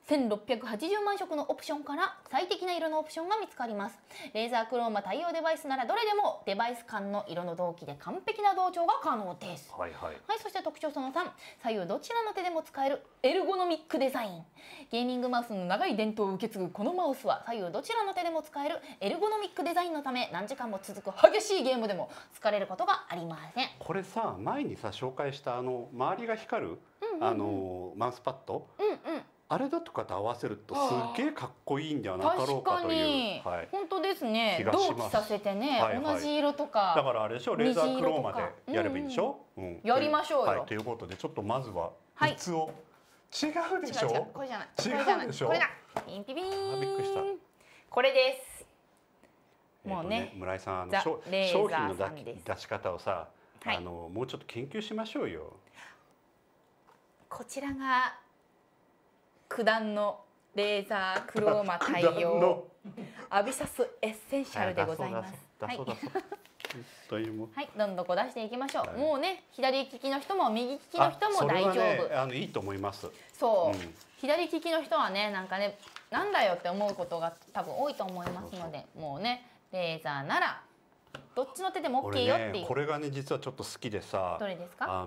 1680万色のオプションから最適な色のオプションが見つかります。レーザークローマ対応デバイスならどれでもデバイス間の色の同期で完璧な同調が可能です。 はいはい。 はい、そして特徴その3、左右どちらの手でも使えるエルゴノミックデザイン。ゲーミングマウスの長い伝統を受け継ぐこのマウスは左右どちらの手でも使えるエルゴノミックデザインのため、何時間も続く激しいゲームでも疲れることがありません。 これさ、前にさ紹介した周りが光るマウスパッド、あれだとかと合わせるとすっげえかっこいいんではなかろうかという、 はい、本当ですね。同期させてね、 はいはい、 同じ色とか。 だからあれでしょ、レーザークローマでやればいいんでしょ。 やりましょうよ。 はい、ということでちょっとまずは靴を、違うでしょ。 これじゃない。 違うでしょ。 これだ。ピンピピン。 びっくりした。 これです。もうね、 村井さん商品の出し方をさ、もうちょっと研究しましょうよ。 こちらが九段のレーザークローマ対応アビサスエッセンシャルでございます。はい、どんどんこう出していきましょう。もうね、左利きの人も右利きの人も大丈夫。 いいと思います。 そう、左利きの人はね、なんかね、なんだよって思うことが多分多いと思いますので、もうね、レーザーならどっちの手でも OK よっていう。 これがね、実はちょっと好きでさ。 どれですか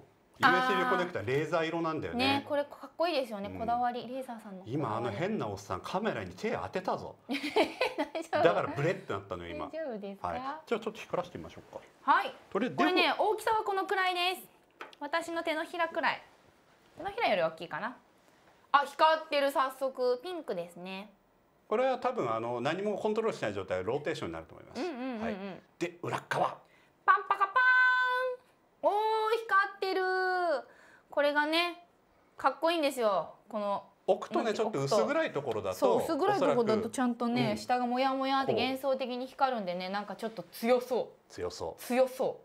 ？USB コネクタレーザー色なんだよね。 これかっこいいですよね。こだわり、レーザーさんの。 今変なおっさんカメラに手当てたぞ。だからブレってなったのよ今。 大丈夫ですか？ じゃあちょっと光らせてみましょうか。 はい。これね、大きさはこのくらいです。私の手のひらくらい。手のひらより大きいかな。あ、光ってる。早速ピンクですね。 これは多分何もコントロールしない状態でローテーションになると思います。はい。で裏側。 パンパカパーン。おー、光ってる。これがね、かっこいいんですよ。この置くとね、ちょっと薄暗いところだと、 そう、薄暗いところだとちゃんとね、下がもやもやって幻想的に光るんでね、なんかちょっと強そう。 強そう。 強そう。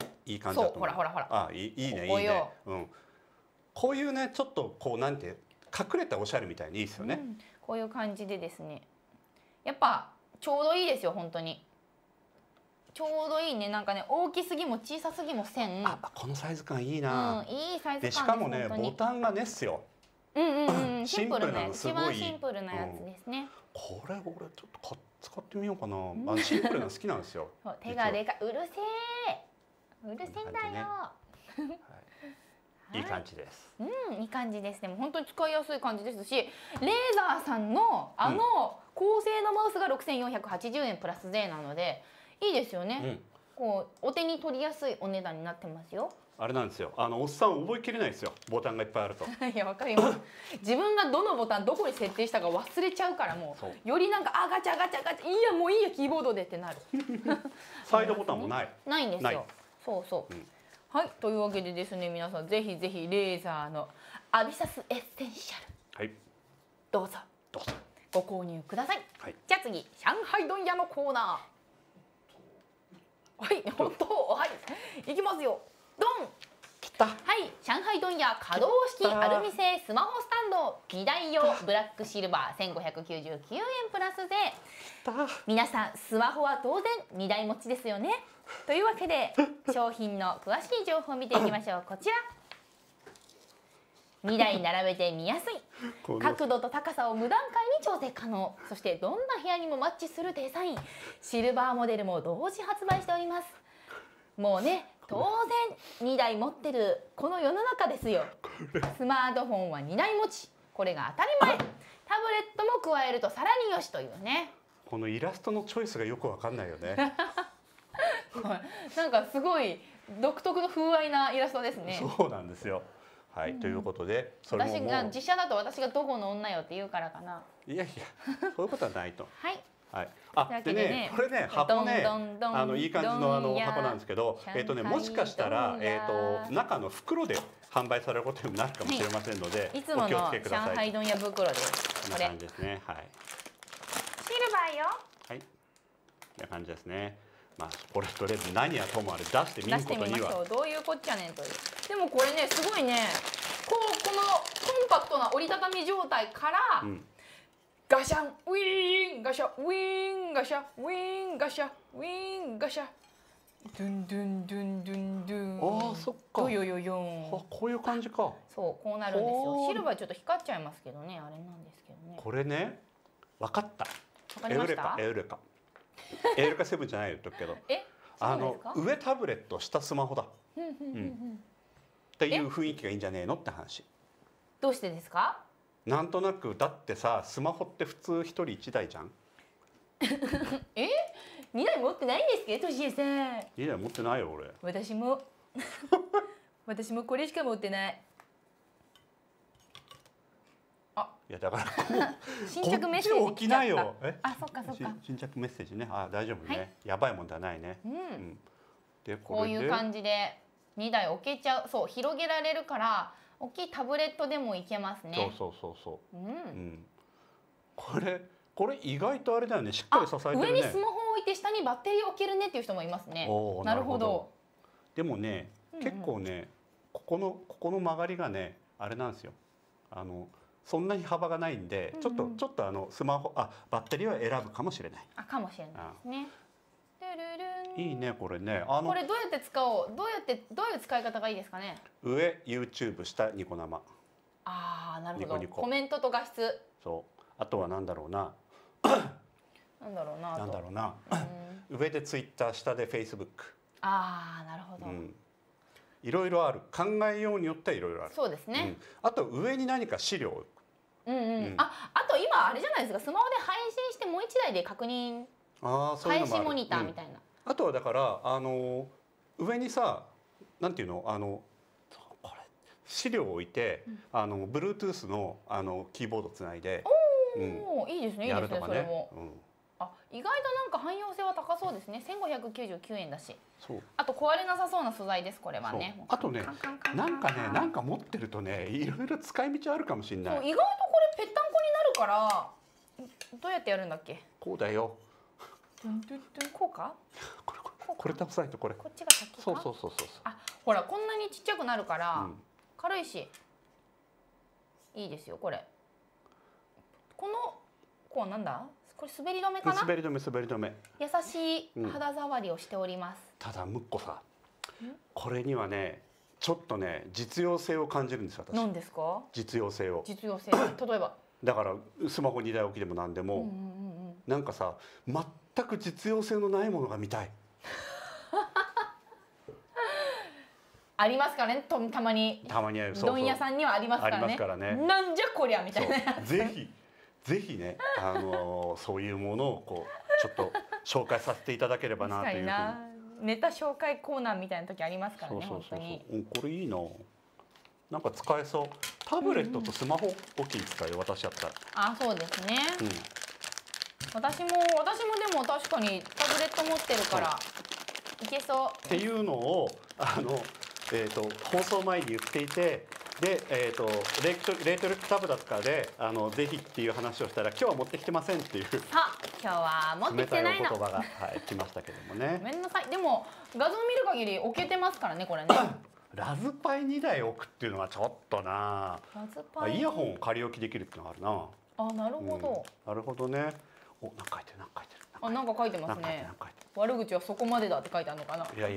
いい感じだと思う。 そう、ほらほらほら。 あ、いいね、いいね。こういうね、ちょっとこうなんて隠れたおしゃれみたいにいいですよね。 こういう感じでですね。やっぱちょうどいいですよ、本当に。ちょうどいいね。なんかね、大きすぎも小さすぎもせん。 このサイズ感いいな。 いいサイズ感です。 しかもね、ボタンがねっすよ。 シンプルなやつ、一番シンプルなやつですね。 これ俺ちょっと使ってみようかな。シンプルな好きなんですよ。 手がでかい。うるせえ。うるせえんだよ。 いい感じです。 いい感じです。でも本当に使いやすい感じですし、レーザーさんの高性能マウスが6480円プラス税なのでいいですよね。こうお手に取りやすいお値段になってますよ。 あれなんですよ。おっさん覚えきれないですよ。ボタンがいっぱいあると。 いや、わかります。自分がどのボタンどこに設定したか忘れちゃうから、もうよりなんかガチャガチャガチャ、いいやもういいやキーボードでってなる。 サイドボタンもない。 ないんですよ。そうそう。はい、というわけでですね、皆さんぜひぜひレーザーのアビサスエッセンシャル、 はい、 どうぞご購入ください。じゃあ次、上海問屋のコーナー。はい、本当、はい、いきますよ。ドン。はい、上海問屋可動式アルミ製スマホスタンド2台用ブラックシルバー1599円プラス税。皆さんスマホは当然2台持ちですよね。というわけで商品の詳しい情報を見ていきましょう。こちら2台並べて見やすい、角度と高さを無段階に調整可能、そしてどんな部屋にもマッチするデザイン、シルバーモデルも同時発売しております。もうね、当然2台持ってるこの世の中ですよ。スマートフォンは2台持ち、これが当たり前。タブレットも加えるとさらによしというね。 このイラストのチョイスがよくわかんないよね。 なんかすごい独特の風合いなイラストですね。 そうなんですよ。はい、ということで、 私が実写だと私がどこの女よって言うからかな。 いやいや、そういうことはないと。 はい。 はい。でね、これね、箱ね、いい感じの箱なんですけど、もしかしたら中の袋で販売されることになるかもしれませんので、 いつもの上海問屋袋です。 こんな感じですね。はい。 シルバーよ。 はい。こんな感じですね。まあこれとりあえず何やともあれ出してみることにはどういうこっちゃねんという。でもこれね、すごいね、このコンパクトな折りたたみ状態から、ガシャンウィーンガシャウィーンガシャウィーンガシャウィーンガシャドゥンドゥンドゥンドゥンドゥン。 ああそっか。 ドヨヨヨン。 あこういう感じか。 そうこうなるんですよ。 ほうシルバーちょっと光っちゃいますけどね、あれなんですけどね。 これね分かった。 わかりました。 エウレカエウレカセブンじゃないよ言っとくけど、 え、そうですか。 上タブレット下スマホだっていう雰囲気がいいんじゃねえのって話。 どうしてですか。 なんとなくだってさスマホって普通一人一台じゃん。 え、2台持ってないんですけど、トシエさん。 いや持ってないよ俺。 私も私もこれしか持ってない。 いやだから新着メッセージこっち起きなよ。 あ、そっかそっか。 新着メッセージね。あ大丈夫ね、 はいやばいもんではないね。でこういう感じで2台置けちゃう。そう広げられるから大きいタブレットでもいけますね。 そう。これ意外とあれだよね。しっかり支えてるね。 上にスマホを置いて下にバッテリーを置けるねっていう人もいますね。なるほど。 でもね結構ねここの曲がりがねあれなんですよ。そんなに幅がないんで、ちょっとスマホバッテリーは選ぶかもしれない。 かもしれないですね。 いいねこれね。 これどうやって使おう。どういう使い方がいいですかね。 上 YouTube 下ニコ生。 なるほど。 ニコニココメントと画質。 そう。あとはなんだろうな。上で Twitter 下で Facebook。 なるほど。 いろいろある。考えようによってはいろいろある。 そうですね。 あと上に何か資料を。 あと今あれじゃないですか。スマホで配信してもう一台で確認。配信モニターみたいな。 あとはだから上にさなんていうのこれ資料を置いてBluetooth のキーボードつないで。いいですねいいですねそれも。意外となんか汎用性は高そうですね。1599円だし。あと壊れなさそうな素材ですこれはね。 あとねなんか持ってるとねいろいろ使い道あるかもしれない。 意外とこれぺったんこになるからどうやってやるんだっけ。 こうだよ。 こうか。 これ倒さないとこれ。 こっちが先か。 そう。 ほらこんなにちっちゃくなるから軽いしいいですよこれ。こうなんだ。これ滑り止めかな。 滑り止め。 優しい肌触りをしております。 ただむっこさ、これにはねちょっとね実用性を感じるんです私。 何ですか。 実用性を。 例えば。 だからスマホ2台置きでも何でもなんかさ全く実用性のないものが見たい。 ありますからね。たまにある。うどん屋さんにはありますからね。なんじゃこりゃみたいなやつ。 ぜひねそういうものをこうちょっと紹介させていただければなというふうに。 ネタ紹介コーナーみたいな時ありますからね本当に。 これいいな。なんか使えそう。タブレットとスマホ大きい使い私やったら。 そうですね。私もでも確かにタブレット持ってるからいけそう。 っていうのを放送前に言っていて。で、レイトルックタブだとかでぜひっていう話をしたら今日は持ってきてませんっていう今日は持ってきてないの冷たいお言葉が来ましたけどもね。 ごめんなさい。でも画像見る限り置けてますからねこれね。 ラズパイ2台置くっていうのはちょっとな。イヤホンを仮置きできるっていうのがあるな。なるほど。なるほどね。なんか書いてるなんか書いてますね。悪口はそこまでだって書いてあるのかな。 いや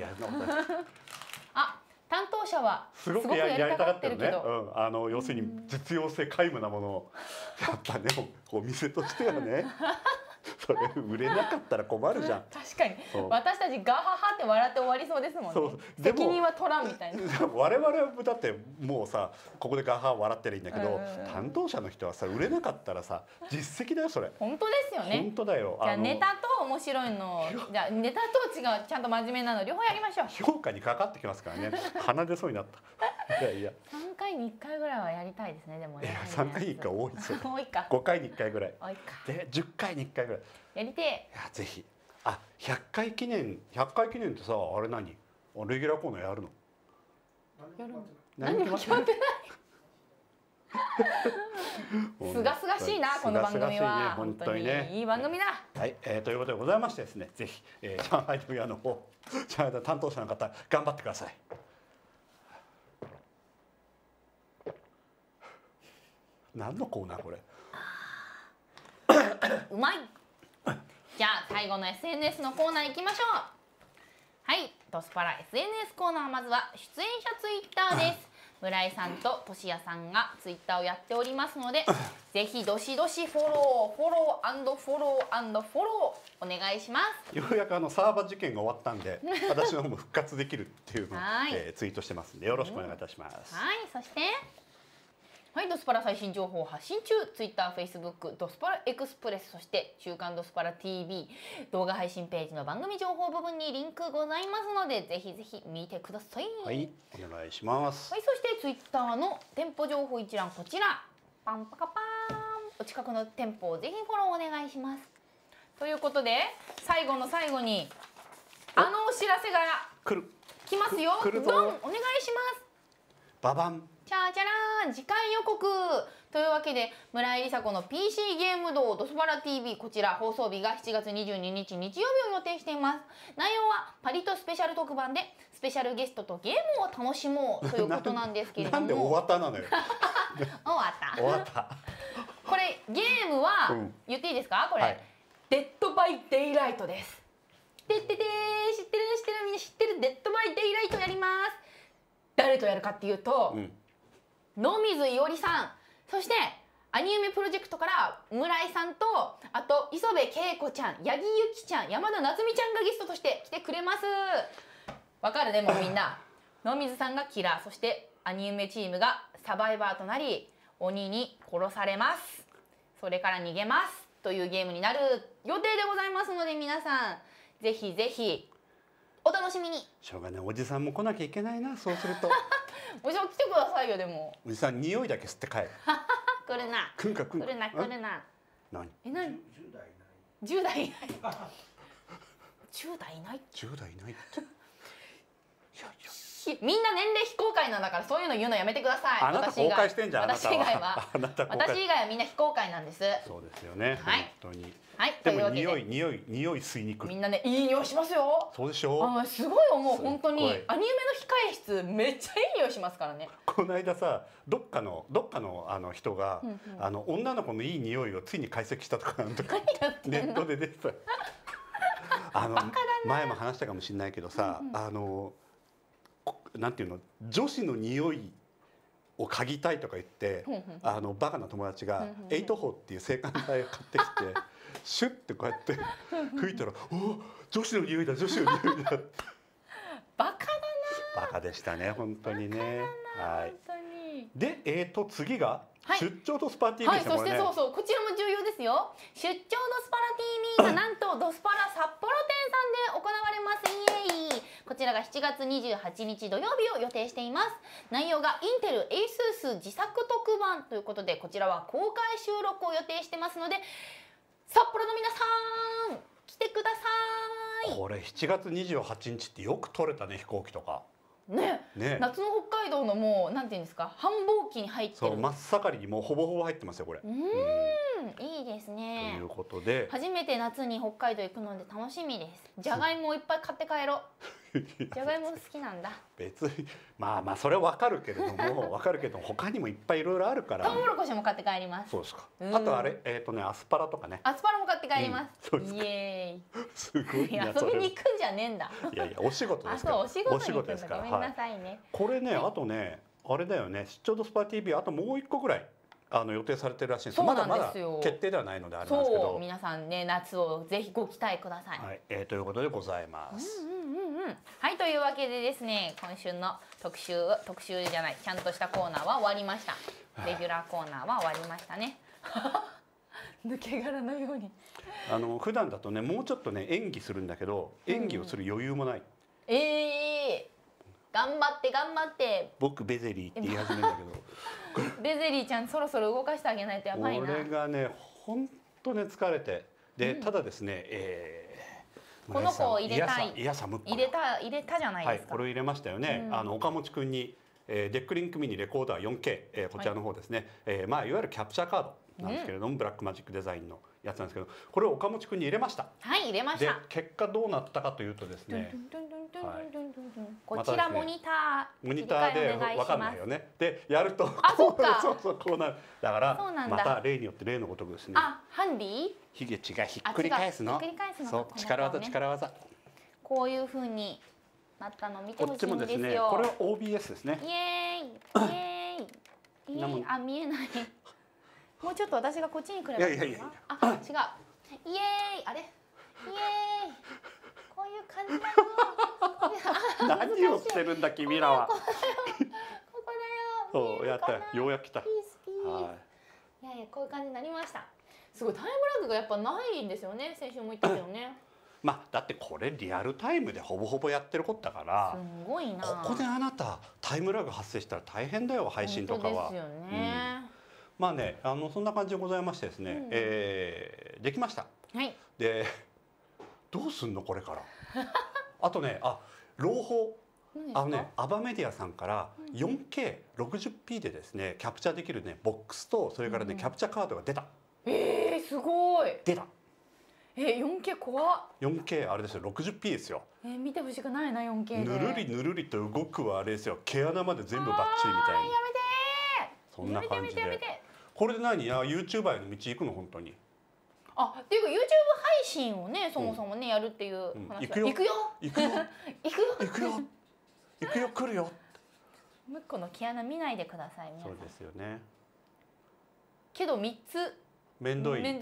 担当者はすごくやりたがってるけど、要するに実用性皆無なものをやっぱねお店としてはねそれ売れなかったら困るじゃん。 確かに私たちガハハって笑って終わりそうですもんね。責任は取らんみたいな。 我々はだってもうさここでガハハ笑ってりゃいいんだけど、担当者の人はさ売れなかったらさ実績だよそれ。 本当ですよね。 本当だよ。 じゃあネタと面白いのじゃあネタと違うちゃんと真面目なの両方やりましょう。 評価にかかってきますからね。鼻出そうになった。3 回に1回ぐらいはやりたいですね。でもね。 3回に1回多いですよ。 多いか。 5回に1回ぐらい。 多いか。 で10回に1回ぐらい。 やりてえ。 ぜひ。100回記念ってさあれ何？レギュラーコーナーやるの？ やるの？何も決まってない。すがすがしいなこの番組は。本当にね。いい番組だ。 はい、ということでございましてですね、ぜひ、上海の屋の方、上海の担当者の方頑張ってください。何のコーナーこれ？ うまい。じゃあ最後の SNS のコーナー行きましょはい、ドスパラ SNS コーナー、まずは出演者ツイッターです。村井さんととしやさんがツイッターをやっておりますので、ぜひどしどしフォローお願いします。 ようやくサーバー事件が終わったんで、私の方も復活できるっていうのを、ツイートしてますんで、よろしくお願いいたします。 はい、そして。はい、ドスパラ最新情報を発信中、Twitter、Facebook、ドスパラエクスプレス、そして週刊ドスパラ TV 動画配信ページの番組情報部分にリンクございますので、ぜひぜひ見てください。 はい、お願いします。 はい、そして Twitter の店舗情報一覧、こちらパンパカパーン、お近くの店舗をぜひフォローお願いします。ということで最後の最後にお知らせが来ますよ。 来るぞ。 ドン、お願いします。 ババン。 チャーチャラーン、次回予告というわけで、村井梨紗子の PC ゲーム道ドスパラ TV、こちら放送日が7月22日日曜日を予定しています。内容はパリとスペシャル特番でスペシャルゲストとゲームを楽しもうということなんですけれどもなんで終わったなのよ。終わった。 これゲームは、言っていいですかこれ、はい、デッドバイデイライトです。知ってるみんな知ってる。デッドバイデイライトやります。誰とやるかっていうと、野水いおりさん、そしてアニメプロジェクトから村井さんと、あと磯部恵子ちゃん、八木由紀ちゃん、山田夏実ちゃんがゲストとして来てくれます。わかるね、もうみんな。野水さんがキラー、そしてアニメチームがサバイバーとなり鬼に殺されます。それから逃げますというゲームになる予定でございますので、皆さんぜひぜひお楽しみに。 しょうがない、おじさんも来なきゃいけないな、そうすると。 おじさん来てくださいよ。でもおじさん匂いだけ吸って帰る。 来るな。 来るな。 何何 ？10代いない。10代いない。 10代いないって。 みんな年齢非公開なんだから、そういうの言うのやめてください。 あなた公開してんじゃん。 私以外はみんな非公開なんです。 そうですよね。本当に。 はい。 でも匂い吸いに来る。 みんなね、いい匂いしますよ。 そうでしょ。 すごい思う。本当にアニメの控え室めっちゃいい匂いしますからね。 この間さ、どっかの人が女の子のいい匂いをついに解析したとかなんとかネットで出てた。前も話したかもしれないけどさ、なんていうの、女子の匂いを嗅ぎたいとか言ってバカな友達が8ホーっていう制汗剤を買ってきてシュッてこうやって吹いたら「お、女子の匂いだ、女子の匂いだ」 バカだな。 バカでしたね、本当にね。はい。で、次が出張ドスパラ TV ですね。 そしてそうこちらも重要ですよ。出張ドスパラ TV がなんとドスパラ札幌店さんで行われます。イエーイ。こちらが7月28日土曜日を予定しています。内容がインテル ASUS 自作特番ということで、こちらは公開収録を予定してますので、札幌の皆さん来てください。 これ7月28日ってよく撮れたね、飛行機とか。 ね、夏の北海道のもうなんていうんですか、繁忙期に入ってる。 そう、真っ盛りにもうほぼほぼ入ってますよこれ。 いいですね。 ということで、 初めて夏に北海道行くので楽しみです。じゃがいもをいっぱい買って帰ろう。じゃがいも好きなんだ。 別にまあそれはわかるけれども他にもいっぱいいろいろあるから。 トウモロコシも買って帰ります。 そうですか。あとアスパラとかね。 アスパラも買って帰ります。イエーイ。 すごい。 遊びに行くんじゃねえんだ。 いやお仕事ですから。 お仕事ですから。ごめんなさいね。 これね、あとね、あれだよね、出張ドスパラ TV あともう一個ぐらい予定されてるらしいんです。まだ決定ではないのであれなんですけど、 皆さんね、夏をぜひご期待ください。 はい、ということでございます。 はい、というわけでですね、今週の特集じゃない、ちゃんとしたコーナーは終わりました。レギュラーコーナーは終わりましたね。抜け殻のように。 普段だとね、もうちょっとね演技するんだけど、演技をする余裕もない。 頑張って僕ベゼリーって言い始めるんだけどベゼリーちゃんそろそろ動かしてあげないとやばいな。 これがね、本当ね疲れて、でただですね、 この子を入れたい。 入れたじゃないですか。 これを入れましたよね。岡持くんにデックリンクミニレコーダー 4K、こちらの方ですね、いわゆるキャプチャーカードなんですけれども、ブラックマジックデザインのやつなんですけど、これを岡持くんに入れました。 はい、入れました。 で結果どうなったかというとですね、 こちらモニターで分かんないよね。でやるとそうこうなる。だからまた例によって例のごとくですね。 ハンディ？ ヒゲチがひっくり返すの。そう、力技。 こういう風になったの見てこっほしいんちもですね、 ですよ。 これは OBS ですね。 イエーイイエーイイエーイ。あ、見えない。もうちょっと私がこっちに来ればいいですか。あ、違う。イエーイあれ。イエーイ。こういう感じだよ。 何をしてるんだ君らは。 ここだよ。 そうやったようやく来た。 ピースピース。 はいやいやこういう感じになりました。すごいタイムラグがやっぱないんですよね。先週も言ったけどね。 まあだってこれリアルタイムでほぼほぼやってることだからすごいな。 ここであなたタイムラグ発生したら大変だよ配信とかは。 本当ですよね。 まあねそんな感じでございましてですね、できました。 はい。 でどうすんのこれからあとね朗報アバメディアさんから 4K60p でですねキャプチャーできるねボックスとそれからねキャプチャーカードが出た。 すごい。 出た。 4K 怖っ。 4K あれですよ 60p ですよ。 見てほしくないな 4K で。 ぬるりぬるりと動くはあれですよ毛穴まで全部バッチリみたいな。 やめてー。 そんな感じでやめて。 これで何YouTuber への道行くの本当に。 っていうか YouTube 配信をねそもそもねやるっていう話。 行くよ行くよ行くよ行くよ行くよ行くよ来るよ。 向こうの毛穴見ないでください。 そうですよね。 けど3つめんどい。 3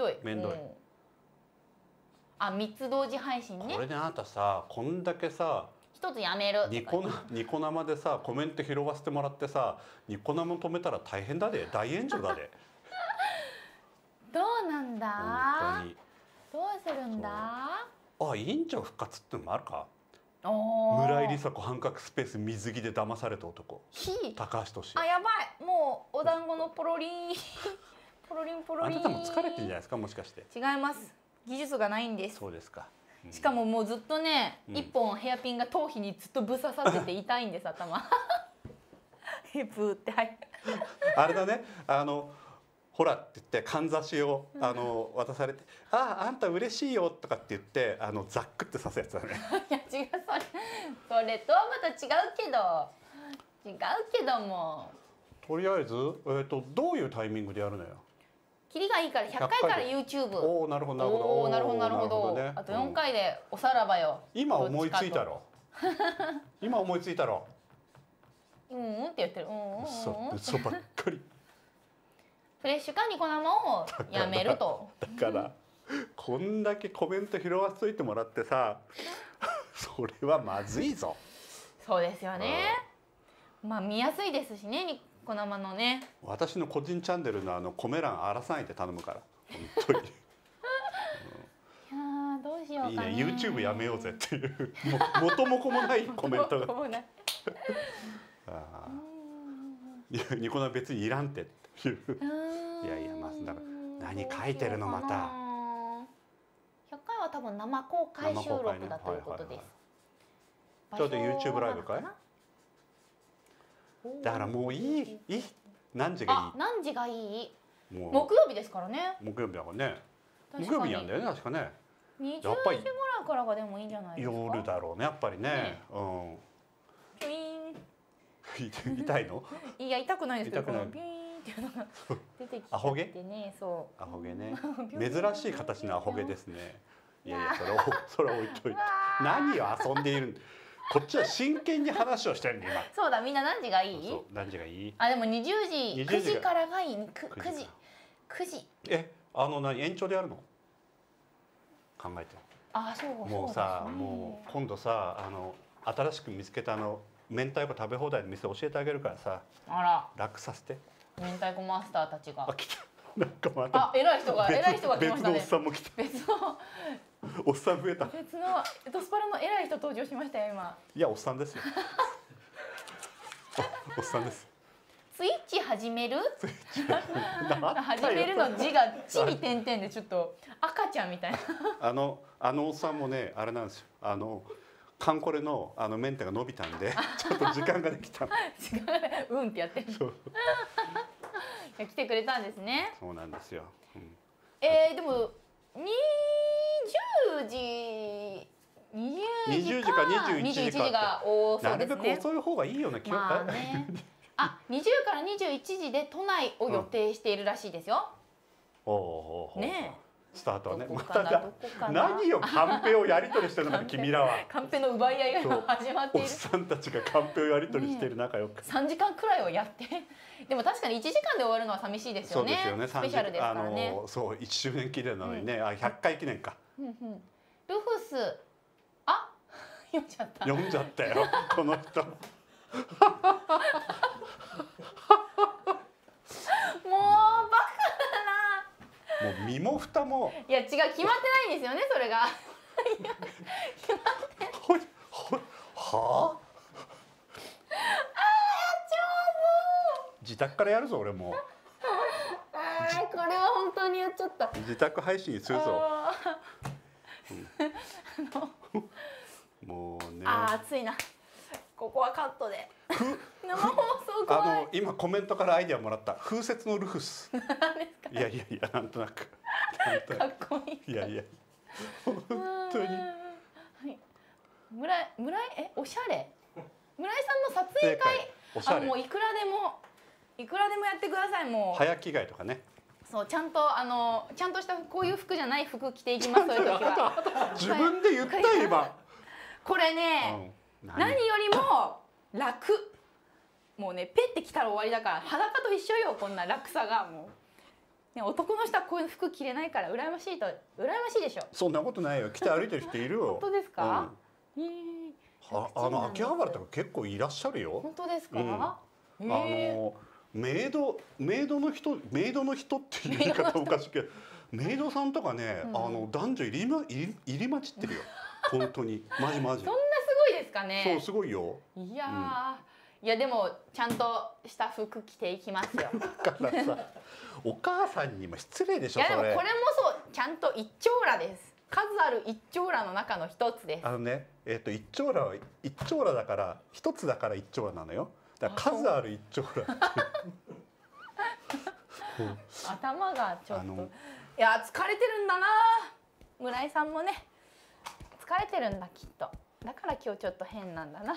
つ同時配信ね。 これであなたさこんだけさ 1つやめる。 ニコ生でさコメント拾わせてもらってさニコ生止めたら大変だで大炎上だで。 どうなんだ。 本当に。 どうするんだ。 委員長復活ってのもあるか。 村村井梨紗子半角スペース水着で騙された男高橋俊。 やばいもうお団子のポロリンポロリンポロリン。 あなたも疲れてるんじゃないですかもしかして。 違います。技術がないんです。 そうですか。 しかももうずっとね、一本ヘアピンが頭皮にずっとぶ刺さってて痛いんです頭。ヘプーってはいあれだねほらって言ってかんざしを渡されて「あんた嬉しいよ」とかって言ってザックって刺すやつだね。 いや違うそれとはまた違うけども。 とりあえずどういうタイミングでやるのよ。 キリがいいから100回から YouTube。 おおなるほどなるほど。 おおなるほどなるほど。 ね、 あと4回でおさらばよ。 今思いついたろ。今思いついたろ。 って言ってる。 嘘ばっかり。 フレッシュかニコ生をやめると。 だからこんだけコメント拾わせといてもらってさそれはまずいぞ。 そうですよね。まあ見やすいですしねニコ生のね。 私の個人チャンネルのコメ欄荒らさないで頼むから本当に。 どうしようかね。 いいね YouTube やめようぜっていう元も子もないコメントが。ニコ生別にいらんってっていう。いやいやまあだから何書いてるのまた。 100回は多分生公開収録だということです。 ちょうど YouTube ライブかい。だからもういい何時がいい。 何時がいい。 もう木曜日ですからね。 木曜日だからね。木曜日なんだよね確かね。 20時ぐらいからがでもいいんじゃないですか。 夜だろうねやっぱりね。 ピーン。 痛いの？ いや痛くないですけど。 痛くない。 ピーンっていうのが出てきてね。 アホ毛？ そう。 アホ毛ね。珍しい形のアホ毛ですね。いやいやそれは置いといて。何を遊んでいる。こっちは真剣に話をしてるんで今。 そうだみんな何時がいい？ そう何時がいい？ でも20時9時からがいい。9時。 何延長でやるの？考えて。 そう。 もうさもう今度さ新しく見つけた明太子食べ放題の店教えてあげるからさ。楽させて。 明太子マスターたちが。 来た。なんかまた。 偉い人が来ましたね。 別のおっさんも来た。 別の。 おっさん増えた。 別のドスパラの偉い人登場しましたよ今。 いやおっさんですよ。おっさんです。 スイッチ始める？始めるの字が地に点々でちょっと赤ちゃんみたいな。 あのおっさんもねあれなんですよ。カンコレのメンテが伸びたんでちょっと時間ができた。 時間がうんってやってる。来てくれたんですね。 そうなんですよ。 でも20時か21時が多そうですね。 なるべく遅い方がいいような気が。 20から21時で都内を予定しているらしいですよ。 ねスタートはね。 どこまたかなどこかな何をカンペをやり取りしてるのか君らは。 カンペの奪い合いが今そうおっ始まっている。 さんたちがカンペをやり取りしている仲良く。 3時間くらいをやってでも確かに1時間で終わるのは寂しいですよね。 そうですよね。 スペシャルですからね。 そう1周年記念なのにね、あ100回記念か。 うんうん、ルフスあ読んじゃった。 読んじゃったよこの人。 もうバカだな。 もう身も蓋も。 いや違う決まってないんですよねそれが。 ほいほいはあ。自宅からやるぞ俺も。 これは本当にやっちゃった。 自宅配信するぞ。もうね。 暑いな。ここはカットで。生放送怖い。 今コメントからアイデアもらった。風雪のルフス。 何ですか。 いやいやいやなんとなく。 かっこいい。 いやいや。本当に。 はい。村井おしゃれ。村井さんの撮影会。 おしゃれ。 もういくらでもやってくださいもう。 早着替えとかね。 そうちゃんとしたこういう服じゃない服着ていきますそういう時は。 自分で言った今。 これね、何よりも楽。もうねペッて着たら終わりだから裸と一緒よこんな楽さがもう。ね男の人はこういう服着れないから羨ましいでしょ。 そんなことないよ。着て歩いてる人いるよ。 本当ですか？ 秋葉原とか結構いらっしゃるよ。 本当ですか？ メイドの人っていう言い方おかしいけど、メイドさんとかね、男女入り混じってるよ。本当にマジ。そんなすごいですかね。 そうすごいよ。 いやでもちゃんとした服着ていきますよ。 だからさ、お母さんにも失礼でしょ。 いやでもこれもそうちゃんと一丁羅です。数ある一丁羅の中の一つです。 一丁羅は一丁羅だから一つだから一丁羅なのよ。だから数ある一丁羅。 頭がちょっといや疲れてるんだな。村井さんもね疲れてるんだきっと。だから今日ちょっと変なんだな。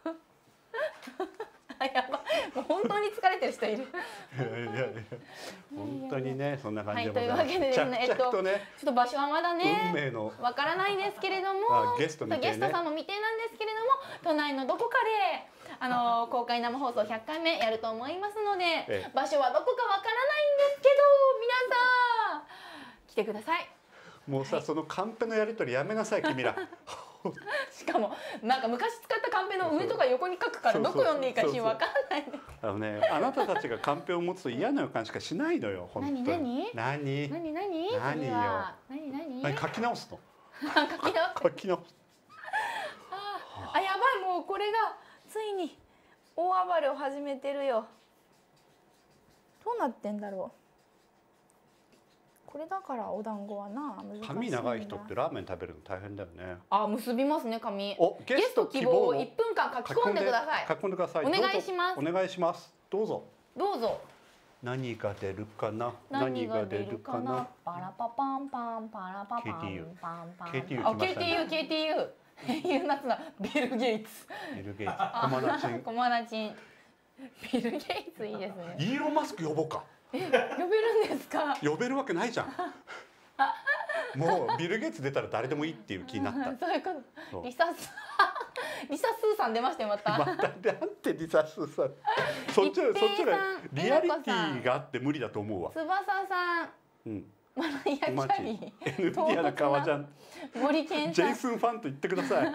やばいもう本当に疲れてる人いる。 いや本当にねそんな感じでございます。 というわけでですねちょっと場所はまだねわからないんですけれども、 ゲストさんも未定なんですけれども都内のどこかで公開生放送100回目やると思いますので、場所はどこかわからないんですけど皆さん来てください。 もうさ、そのカンペのやり取りやめなさい君ら。 しかもなんか昔使ったカンペの上とか横に書くからどこ読んでいいか一瞬わかんない。 あなたたちがカンペを持つと嫌な予感しかしないのよ。本当に。何書き直すの。書き直す。 やばいもうこれがついに大暴れを始めてるよ。どうなってんだろう。これだからお団子はな難しいな。 髪長い人ってラーメン食べるの大変だよね。 結びますね髪。 ゲスト希望を1分間書き込んでください。 書き込んでください。 お願いします。 お願いします。どうぞ。何が出るかな。 何が出るかな。パラパパンパンパラパパンパンパン。 KTU。 KTU。いう夏だ。ビル・ゲイツ。コマナチン。ビル・ゲイツいいですね。 イーロン・マスク呼ぼうか。 呼べるんですか。 呼べるわけないじゃん。もうビル・ゲイツ出たら誰でもいいっていう気になった。 そういうこと。リサスーさん出ましたよまた。 なんてリサスーさん。そっちがリアリティがあって無理だと思うわ。 翼さん。マライア・キャリー。 NVIDIA の革ジャン。 森健さん。 ジェイスンファンと言ってください。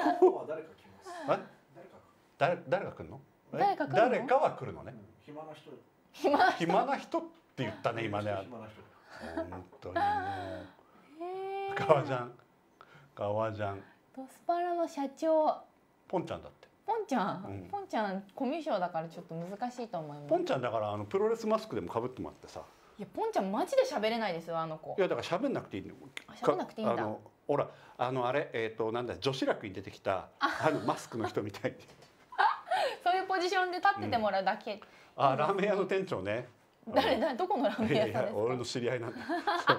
誰が来るの？誰かは来るのね。暇な人って言ったね今ね。本当にね。革ジャン。 ドスパラの社長。 ポンちゃんだって。 ポンちゃんコミュ障だからちょっと難しいと思います。 ポンちゃんだからプロレスマスクでも被ってもらってさ。 いやポンちゃんマジで喋れないですよあの子。 いやだから喋んなくていいの。 喋んなくていいんだ。 ほらあれなんだ女子楽に出てきたマスクの人みたいに。 そういうポジションで立っててもらうだけ。 ラーメン屋の店長ね。 どこのラーメン屋さんですか。 俺の知り合いなんだ。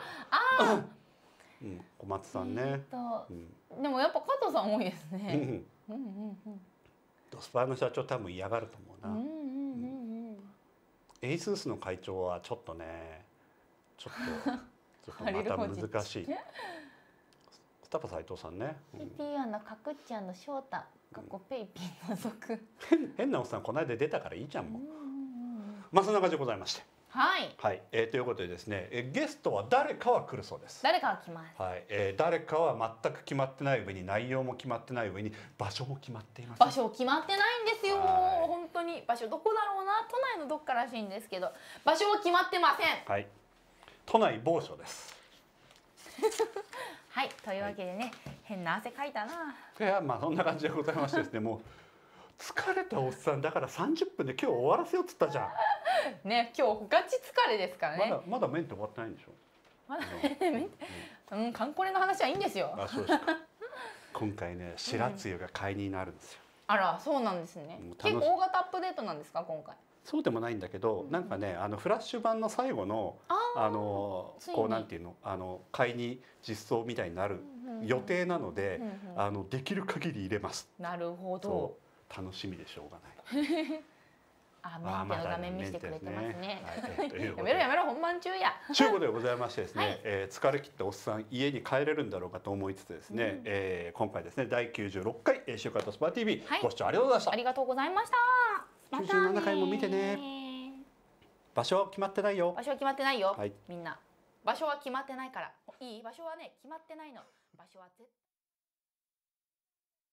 小松さんね。 でもやっぱ加藤さん多いですね。 ドスパーの社長多分嫌がると思うな。エイスースの会長はちょっとね、ちょまた難しい。スタバ斉藤さんね。 TT のかくっちゃんの翔太過去ペイピーの族。 変なおっさんこの間出たからいいじゃんもう。まあそんな感じでございまして。 はい。 はい、ということでですね、ゲストは誰かは来るそうです。 誰かが来ます。 はい、誰かは全く決まってない上に内容も決まってない上に場所も決まっています。 場所決まってないんですよ。 はい、 本当に場所どこだろうな、都内のどっからしいんですけど、場所は決まってません。 はい、都内某所です。 はい、というわけでね、変な汗かいたな。 いや、まあそんな感じでございましてですね、もう疲れたおっさんだから30分で今日終わらせようっつったじゃん。 ね、今日ガチ疲れですからね。 まだメンテ終わってないんでしょ。 まだメンテ、カンコレの話はいいんですよ。 あ、そうですか。今回ね、白露が買いになるんですよ。 あら、そうなんですね。結構大型アップデートなんですか、今回。 そうでもないんだけど、なんかね、フラッシュ版の最後のこうなんていうの、買いに実装みたいになる予定なので、できる限り入れます。 なるほど。 楽しみでしょうがない。 あ、メンテの画面見せてくれてますね。 やめろ本番中や。 ということでございましてですね、疲れ切ったおっさん家に帰れるんだろうかと思いつつですね、今回ですね第96回週刊トスパー TV ご視聴ありがとうございました。 ありがとうございました。 97回も見てね。場所は決まってないよ。 場所は決まってないよ。みんな場所は決まってないから。いい場所はね決まってないの。場所は絶対